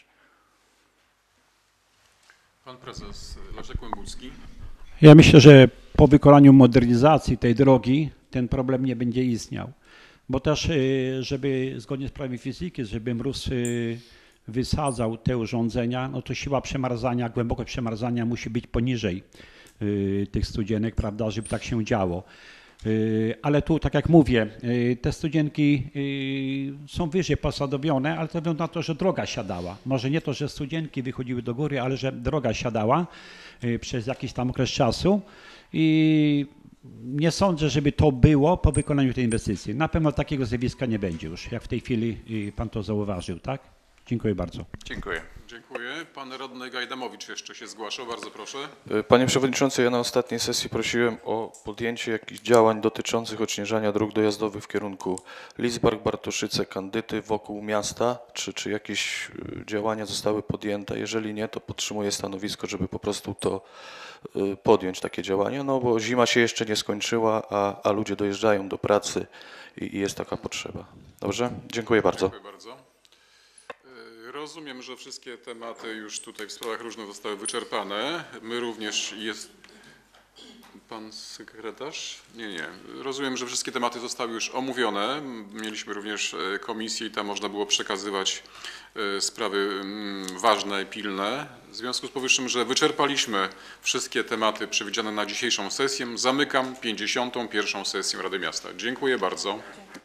Pan prezes Leszek Łębucki. Ja myślę, że po wykonaniu modernizacji tej drogi ten problem nie będzie istniał, bo też, żeby zgodnie z prawem fizyki, żeby mróz wysadzał te urządzenia, no to siła przemarzania, głębokość przemarzania musi być poniżej tych studzienek, prawda, żeby tak się działo. Ale tu, tak jak mówię, te studzienki są wyżej posadowione, ale to wygląda na to, że droga siadała. Może nie to, że studzienki wychodziły do góry, ale że droga siadała przez jakiś tam okres czasu i nie sądzę, żeby to było po wykonaniu tej inwestycji. Na pewno takiego zjawiska nie będzie już, jak w tej chwili pan to zauważył, tak? Dziękuję bardzo. Dziękuję. Dziękuję. Pan radny Gajdamowicz jeszcze się zgłaszał. Bardzo proszę. Panie Przewodniczący, ja na ostatniej sesji prosiłem o podjęcie jakichś działań dotyczących odśnieżania dróg dojazdowych w kierunku Lidzbark, Bartoszyce, Kandyty, wokół miasta. Czy jakieś działania zostały podjęte? Jeżeli nie, to podtrzymuję stanowisko, żeby po prostu to podjąć takie działania, no bo zima się jeszcze nie skończyła, a ludzie dojeżdżają do pracy i jest taka potrzeba. Dobrze? Dziękuję bardzo. Dziękuję bardzo. Rozumiem, że wszystkie tematy już tutaj w sprawach różnych zostały wyczerpane. My również jest... Pan sekretarz? Nie. Rozumiem, że wszystkie tematy zostały już omówione. Mieliśmy również komisję i tam można było przekazywać sprawy ważne, pilne. W związku z powyższym, że wyczerpaliśmy wszystkie tematy przewidziane na dzisiejszą sesję, zamykam 51. sesję Rady Miasta. Dziękuję bardzo.